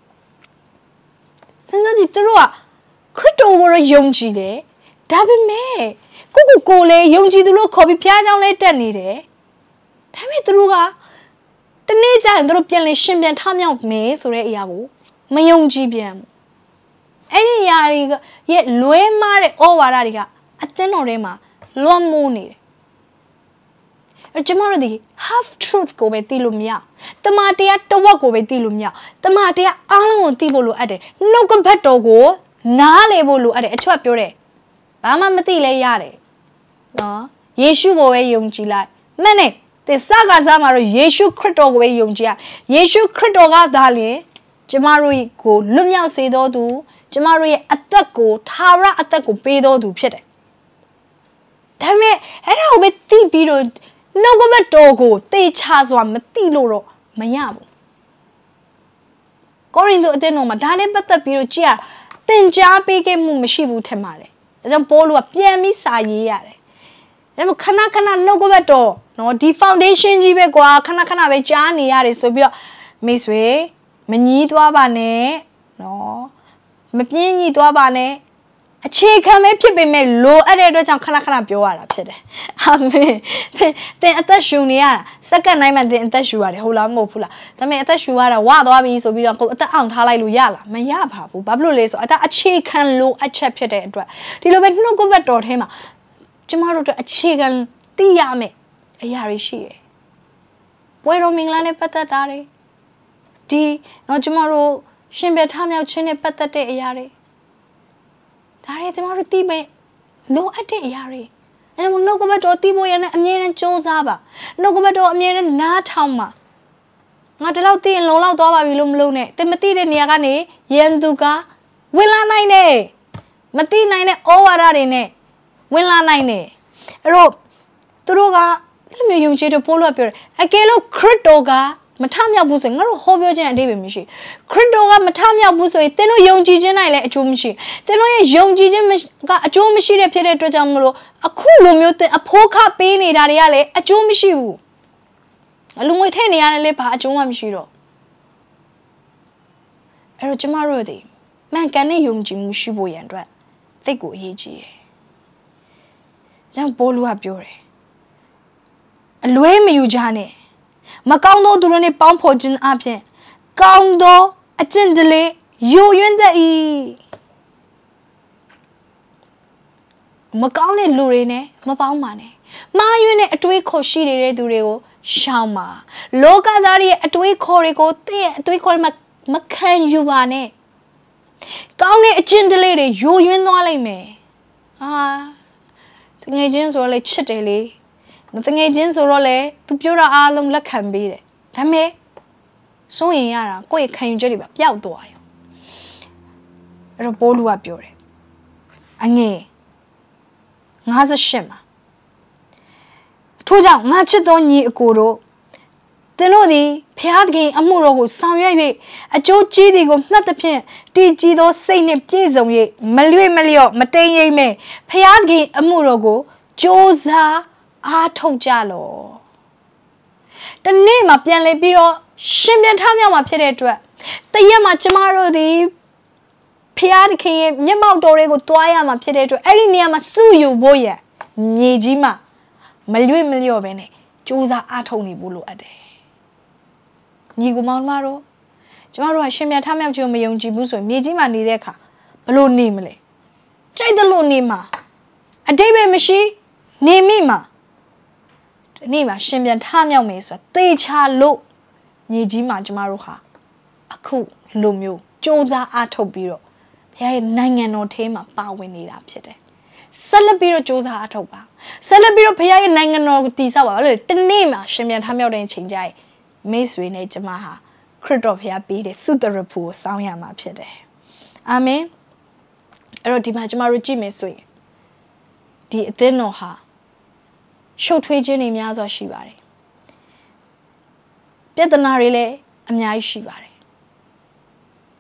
[SPEAKER 1] စဉ်းစားကြည့်သူတို့ကခရစ်တော်ကိုယုံကြည်တယ်ဒါပေမဲ့ကိုလည်းယုံကြည်သူလို့ခေါ်ပြီးဖခင်ကြောင့်လည်းတက်နေတယ်ဒါပေမဲ့သူတို့ကတနေ့ကျရင်သူတို့ပြန်လဲရှင်ပြန်ထမြောက်မယ်ဆိုတဲ့အရာကိုမယုံကြည်ပြန်ဘူးအဲ့ဒီအရာတွေကရဲ့လွဲမားတဲ့ဩဝါဒတွေကအသင်းတော်ထဲမှာလွန်မိုးနေတယ်အဲ့ကျမတို့ဒီ half truth ကိုပဲသိလို့မရတမန်တရားတဝက်ကိုပဲသိလို့မရတမန်တရားအားလုံးကိုသိဖို့လိုအပ်တယ်နှုတ်ကပတ်တော်ကိုနားလေဖို့လိုအပ်တယ်အချွတ်ပြောတယ်ဘာမှမသိလဲရတယ်နော်ယေရှုကိုပဲယုံကြည်လိုက်မှန်တယ်သင်စကားစားမှာတော့ယေရှုခရစ်တော်ကိုပဲယုံကြည်ရယေရှုခရစ်တော်ကသာလျှင်ကျမတို့ကိုလွတ်မြောက်စေတော်သူကျမတို့ရဲ့အသက်ကိုထာဝရအသက်ကိုပေးတော်သူဖြစ်တယ်ဒါပေမဲ့အဲ့ဒါကိုပဲသိပြီးတော့နှုတ်ကပတ်တော်ကိုတေချာစွာမသိလို့တော့မရဘူးကိုရိန္သုအသင်းတော်မှာဒါနဲ့ပတ်သက်ပြီးတော့ကြည့်ရသင်ကြားပေးခဲ့မှုမရှိဘူးထင်ပါတယ်ဒါကြောင့်ပေါလုကပြန်ပြီးစာရေးရတယ်ဒါပေမဲ့ခဏနှုတ်ကပတ်တော်နော်ဒီ foundation ကြီးပဲကွာခဏပဲကြားနေရတယ်ဆိုပြီးတော့မိတ်ဆွေမငြီးသွားပါနဲ့နော်မပြင်းကြီးသွားပါနဲ့အခြေခံပဲဖြစ်ပေမဲ့လိုအပ်တဲ့အတွက်ကြောင့်ခဏပြောရတာဖြစ်တယ်အာမင်သင်အသက်ရှူနေရတာစက္ကန့်တိုင်းမှာသင်အသက်ရှူရတယ်ဟုတ်လားမဟုတ်ဘူးလားဒါပေမဲ့အသက်ရှူရတာဝသွားပြီဆိုပြီးတော့ကိုယ်အသက်အောင်ထားလိုက်လို့ရလားမရပါဘူးဘာဖြစ်လို့လဲဆိုအသက်အခြေခံလိုအပ်ချက်ဖြစ်တဲ့အတွက်ဒီလိုပဲနှုတ်ကပတ်တော်ထဲမှာကျမတို့အတွက်အခြေခံသိရမယ်အရာတွေရှိတယ်ပွဲတော်မင်္ဂလာနဲ့ပတ်သက်တာတွေဒီတော့ကျမတို့ရှင်ပြထမြောက်ခြင်းနဲ့ပတ်သက်တဲ့အရာတွေဒါတွေကျမတို့သိမယ်လိုအပ်တဲ့အရာတွေအဲဒါနှုတ်ကပတ်တော်သိဖို့ရတဲ့အမြဲတမ်းစူးစမ်းပါနှုတ်ကပတ်တော်အမြဲတမ်းနားထောင်ပါငါဒီလောက်သိရင်လုံလောက်သွားပါပြီလို့မလုပ်နဲ့သင်မသိတဲ့နေရာကနေယန်သူကဝင်လာနိုင်တယ်မသိနိုင်တဲ့ဩဝါဒတွေနဲ့ဝင်လာနိုင်တယ်အဲ့တော့သူတို့ကအဲ့လိုမျိုးယုံကြည်တဲ့ပို့လို့ပြောတယ်အကယ်လို့ခရစ်တော်ကမထမြောက်ဘူးဆိုရင်ငါတို့ဟောပြောခြင်းအတိတ်ပဲမရှိခရစ်တော်ကမထမြောက်ဘူးဆိုရင်သင်တို့ယုံကြည်ခြင်းနိုင်လည်းအကျိုးမရှိသင်တို့ရဲ့ယုံကြည်ခြင်းကအကျိုးမရှိတဲ့ဖြစ်တဲ့အတွက်ကြောင့်မလို့အခုလိုမျိုးသင်အဖိုးခပေးနေတာတွေကလည်းအကျိုးမရှိဘူးအလူငွေထည့်နေရတယ်လည်းဘာအကျိုးမှမရှိတော့အဲ့တော့ကျမတို့ဒီမှန်ကန်တဲ့ယုံကြည်မှုရှိဖို့ရန်အတွက်သိကိုအရေးကြီးတယ်။ဒါပိုလူကပြောတယ်အလွဲမယူကြနဲ့မကောင်းသောသူတို့နဲ့ပေါင်းဖော်ခြင်းအပြင်ကောင်းသောအကျင့်တလေယိုယွင်းတတ်၏မကောင်းတဲ့လူတွေနဲ့မပေါင်းပါနဲ့မှားယွင်းတဲ့အတွေးခေါ်ရှိနေတဲ့သူတွေကိုရှောင်ပါလောကသားရဲ့အတွေးခေါ်တွေကိုသင်ရဲ့အတွေးခေါ်တွေမခံယူပါနဲ့ကောင်းတဲ့အကျင့်တလေတွေယိုယွင်းသွားလိမ့်မယ်တငယ်ချင်းဆိုတော့လေချစ်တယ်လေတငယ်ချင်းဆိုတော့လေသူပြောတာအားလုံးလက်ခံပေးတယ်ဒါပေမဲ့စိုးရင်ရတာကိုယ့်ရဲ့ခံယူချက်တွေပျောက်သွားရောအဲ့တော့ပိုးလူကပြောတယ်အငယ်58မှာထို့ကြောင့်ငါချစ်သောညီအကိုတို့သင်တို့သည်ဖျားသခင်အမှုတော်ကိုဆောင်ရွက်၍အကျိုးကြီးသည်ကိုမှတ်သဖြင့်တည်ကြည်သောစိတ်နှင့်ပြည့်စုံ၍မလွေ့မလျော့မတိမ်ရိပ်မဲ့ဖျားသခင်အမှုတော်ကိုကြိုးစားအားထုတ်ကြလောတနေ့မှာပြန်လေပြီးတော့ရှင်ပြန်ထမြောက်မှာဖြစ်တဲ့အတွက်တရက်မှာကျမတို့ဒီဖျားသခင်ရဲ့မျက်မှောက်တော်တွေကိုတွားရမှာဖြစ်တဲ့အတွက်အဲ့ဒီနေရာမှာစုယူဖို့ရမြေကြီးမှာမလွေ့မလျော့ပဲနဲ့ကြိုးစားအားထုတ်နေဖို့လိုအပ်တယ်ညီကိုမောင်မတို့ကျမတို့ကရှင်ပြန်ထမြောက်ခြင်းမယုံကြည်ဘူးဆိုရင်မြေကြီးမှာနေတဲ့အခါဘလို့နေမလဲကြိုက်တယ်လို့နေမှာအတိတ်ပဲမရှိနေမိမှာဒီနေ့မှာရှင်ပြန်ထမြောက်မယ်ဆိုတာသေချာလို့မြေကြီးမှာကျမတို့ဟာအခုလိုမျိုးစူးစမ်းအားထုတ်ပြီးတော့ဘုရားရဲ့နိုင်ငံတော်ထဲမှာပါဝင်နေတာဖြစ်တယ်ဆက်လက်ပြီးတော့စူးစမ်းအားထုတ်ပါဆက်လက်ပြီးတော့ဘုရားရဲ့နိုင်ငံတော်ကိုတည်ဆောက်ပါလို့တနေ့မှာရှင်ပြန်ထမြောက်တဲ့အချိန်ကျရင်မိတ်ဆွေနဲ့ကျမဟာခရစ်တော်ဘုရားပေးတဲ့သုတရဖူကိုစောင်းရမှာဖြစ်တယ်အာမင်အဲ့တော့ဒီမှာကျမတို့ကြည့်မယ်ဆိုရင်ဒီအသင်းတော်ဟာရှုပ်ထွေးခြင်းတွေများစွာရှိပါတယ်ပြဿနာတွေလည်းအများကြီးရှိပါတယ်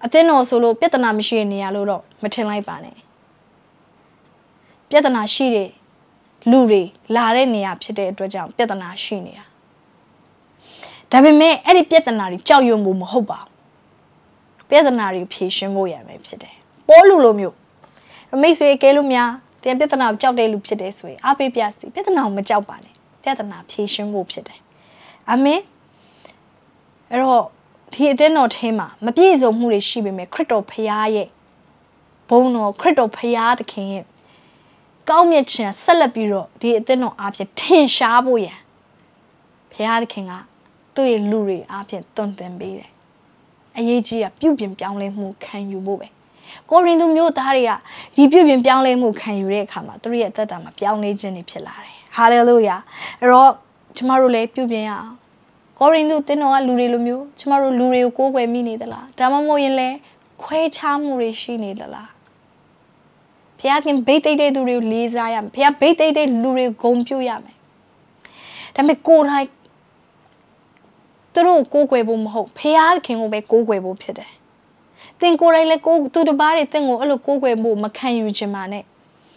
[SPEAKER 1] အသင်းတော်ဆိုလို့ပြဿနာမရှိတဲ့နေရာလို့တော့မထင်လိုက်ပါနဲ့ပြဿနာရှိတဲ့လူတွေလာတဲ့နေရာဖြစ်တဲ့အတွက်ကြောင့်ပြဿနာရှိနေတာဒါပေမဲ့အဲ့ဒီပြဿနာတွေကြောက်ရွံ့ဖို့မဟုတ်ပါဘူးပြဿနာတွေဖြေရှင်းဖို့ရမယ်ဖြစ်တယ်ပိုးလူလိုမျိုးမိတ်ဆွေကဲလို့များတင်ပြဿနာကိုကြောက်တဲ့လူဖြစ်တယ်ဆိုရင်အားပေးပြစီပြဿနာကိုမကြောက်ပါနဲ့ပြဿနာဖြေရှင်းဖို့ဖြစ်တယ်အာမင်အဲ့တော့ဒီအသင်းတော်ထဲမှာမပြည့်စုံမှုတွေရှိပေမဲ့ခရစ်တော်ဖခင်ရဲ့ဘုန်းတော်ခရစ်တော်ဖခင်သခင်ရဲ့ကောင်းမြတ်ခြင်းဆက်လက်ပြီးတော့ဒီအသင်းတော်အားဖြင့်ထင်ရှားဖို့ရန်ဖခင်သခင်ကသူ့ရဲ့လူတွေအားဖြင့်တွင်တင်ပေးတယ်အရေးကြီးတာပြုပြင်ပြောင်းလဲမှုခံယူဖို့ပဲကိုရင်သူမျိုးသားတွေကဒီပြုပြင်ပြောင်းလဲမှုခံယူတဲ့အခါမှာသူတို့ရဲ့အသက်တာမှာပြောင်းလဲခြင်းတွေဖြစ်လာတယ်ဟာလေလုယာအဲ့တော့ကျမတို့လည်းပြုပြင်ရအောင်ကိုရင်သူတင်းတော်ကလူတွေလိုမျိုးကျမတို့လူတွေကိုကိုးကွယ်မိနေသလားဒါမှမဟုတ်ရင်လည်းခွဲခြားမှုတွေရှိနေသလားဖခင်ဘိတ်တိတ်တဲ့သူတွေကိုလေးစားရမယ်ဖခင်ဘိတ်တိတ်တဲ့လူတွေကိုဂုဏ်ပြုရမယ်ဒါပေမဲ့ကိုယ်တိုင်သူတို့ကိုးကွယ်ဖို့မဟုတ်ဖခင်ကိုပဲကိုးကွယ်ဖို့ဖြစ်တယ်သင်ကိုယ်တိုင်လည်းသူတစ်ပါးတွေသင်ကိုအဲ့လိုကိုးကွယ်ဖို့မခံယူချင်ပါနဲ့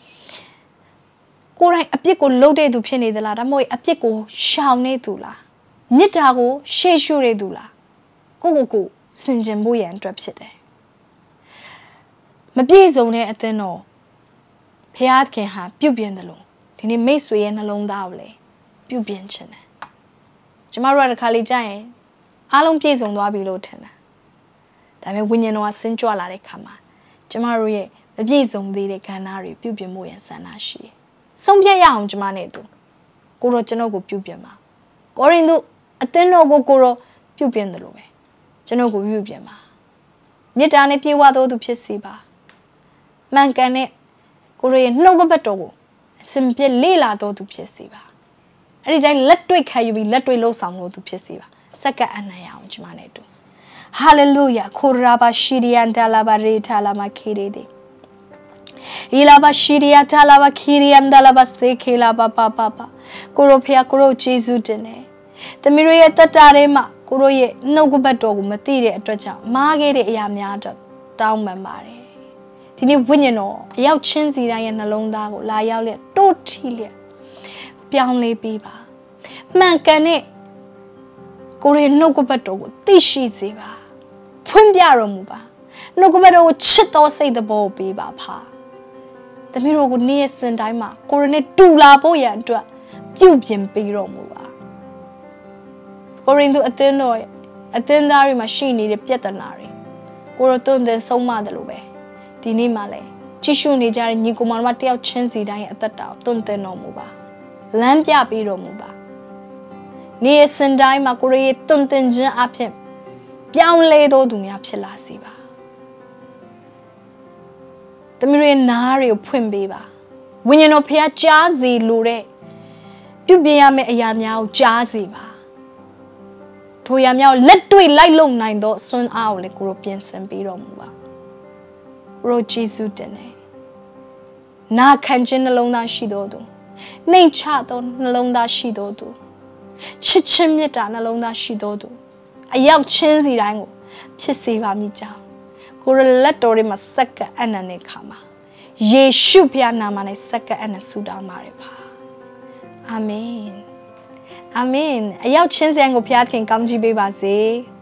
[SPEAKER 1] ကိုယ်တိုင်အပြစ်ကိုလုပ်တဲ့သူဖြစ်နေသလားဒါမှမဟုတ်အပြစ်ကိုရှောင်နေသူလားမြစ်တာကိုရှေ့ရှုတဲ့သူလားကိုစင်ကြင်ဖို့ရန်အတွက်ဖြစ်တယ်မပြည့်စုံတဲ့အသင်းတော်ဖခင်ဟာပြုပြင်တယ်လို့ဒီနေ့မိတ်ဆွေရဲ့နှလုံးသားကိုလည်းပြုပြင်ခြင်းတယ်ကျမတို့ကတစ်ခါလေကြာရင်အားလုံးပြည့်စုံသွားပြီလို့ထင်တယ်ဒါပေမဲ့ဝိညာဉ်တော်ကဆင်းကြွလာတဲ့ခါမှာကျမတို့ရဲ့မပြည့်စုံသေးတဲ့ခန္ဓာတွေပြုပြင်ဖို့ရန်ဆန္ဒရှိတယ်ဆုံးဖြတ်ရအောင်ကျမနဲ့တူကိုတော့ကျွန်တော်ကိုပြုပြင်ပါကိုရင်တို့အသင်းတော်ကိုတော့ပြုပြင်တယ်လို့ပဲကျွန်တော်ကိုပြုပြင်ပါမေတ္တာနဲ့ပြေဝသောသူဖြစ်စေပါမှန်ကန်တဲ့ကိုရဲ့နှုတ်ကပတ်တော်ကိုအစဉ်ပြည့်လေ့လာတော်သူဖြစ်စေပါအဲ့ဒီတိုင်းလက်တွေ့ခံယူပြီးလက်တွေ့လှုပ်ဆောင်လို့သူဖြစ်စေပါစက္ကန့်အနံ့ရအောင်ကျမနဲ့တူဟာလေလုယာခိုရာဘာရှိရီယန်ဒါလာဘာရေထာလာမခေရေဒီီလာဘာရှိရီယာဒါလာဘာခီရီယန်ဒါလာဘာစေခေလာဘာပါပါပါကိုရိုဖျာကိုရိုဂျေဇုတင်တယ်သမီးတို့ရဲ့တတထဲမှာကိုရိုရဲ့နှုတ်ကပတ်တော်ကိုမသိတဲ့အတွက်ကြောင့်မားခဲ့တဲ့အရာများတော့တောင်းပန်ပါတယ်ဒီနေ့ဝိညာဉ်တော်အရောက်ချင်းစီတိုင်းရဲ့နှလုံးသားကိုလာရောက်လက်တိုးထီလက်ပြောင်းလဲပေးပါမှန်ကန်တဲ့ကိုရဲ့နှုတ်ကပတ်တော်ကိုသိရှိစေပါဖွင့်ပြတော်မူပါနှုတ်ကပတ်တော်ကိုချစ်တော်စိတ်သဘောပေးပါဖာသမီးတို့ကိုနေ့ရက်စဉ်တိုင်းမှာကိုရနဲ့တူလာဖို့ရန်အတွက်ပြုပြင်ပေးတော်မူပါကိုရင်သူအသင်းတော်ရဲ့အသင်းသားတွေမှာရှိနေတဲ့ပြဿနာတွေကိုရသွန်သင်ဆုံးမတယ်လို့ပဲဒီနေ့မှလည်းကြည့်ရှုနေကြတဲ့ညီကိုမောင်တို့တယောက်ချင်းစီတိုင်းရဲ့အသက်တာကိုသွန်သင်တော်မူပါလမ်းပြပေးတော်မူပါနေ့ရက်စဉ်တိုင်းမှာကိုရရဲ့သွန်သင်ခြင်းအဖြစ်ပြောင်းလဲတော်သူများဖြစ်လာစေပါတမီးရဲ့နားတွေကိုဖွင့်ပေးပါဝိညာဉ်တော်ဖခင်ကြားစေလိုတဲ့ပြုပြင်ရမယ့်အရာများကိုကြားစေပါထိုအရာများကိုလက်တွေ့လိုက်လုံနိုင်သောစွမ်းအားကိုလည်းကိုရောပြင်ဆင်ပေးတော်မူပါရိုဂျေဇုတင်တယ်နာခံခြင်းနှလုံးသားရှိတော်သူနှိမ်ချသောနှလုံးသားရှိတော်သူချစ်ချင်းမေတ္တာနှလုံးသားရှိတော်သူအရောက်ချင်းစီတိုင်းကိုဖြစ်စေပါမည်ကြောင်းကိုရလက်တော်တွေမှာစက္ကန့်အနံ့တဲ့ခါမှာယေရှုဖခင်နာမနဲ့စက္ကန့်အနံ့ဆုတောင်းပါတယ်ပါအာမင်အာမင်အရောက်ချင်းစံကိုဖခင်ကောင်းချီးပေးပါစေ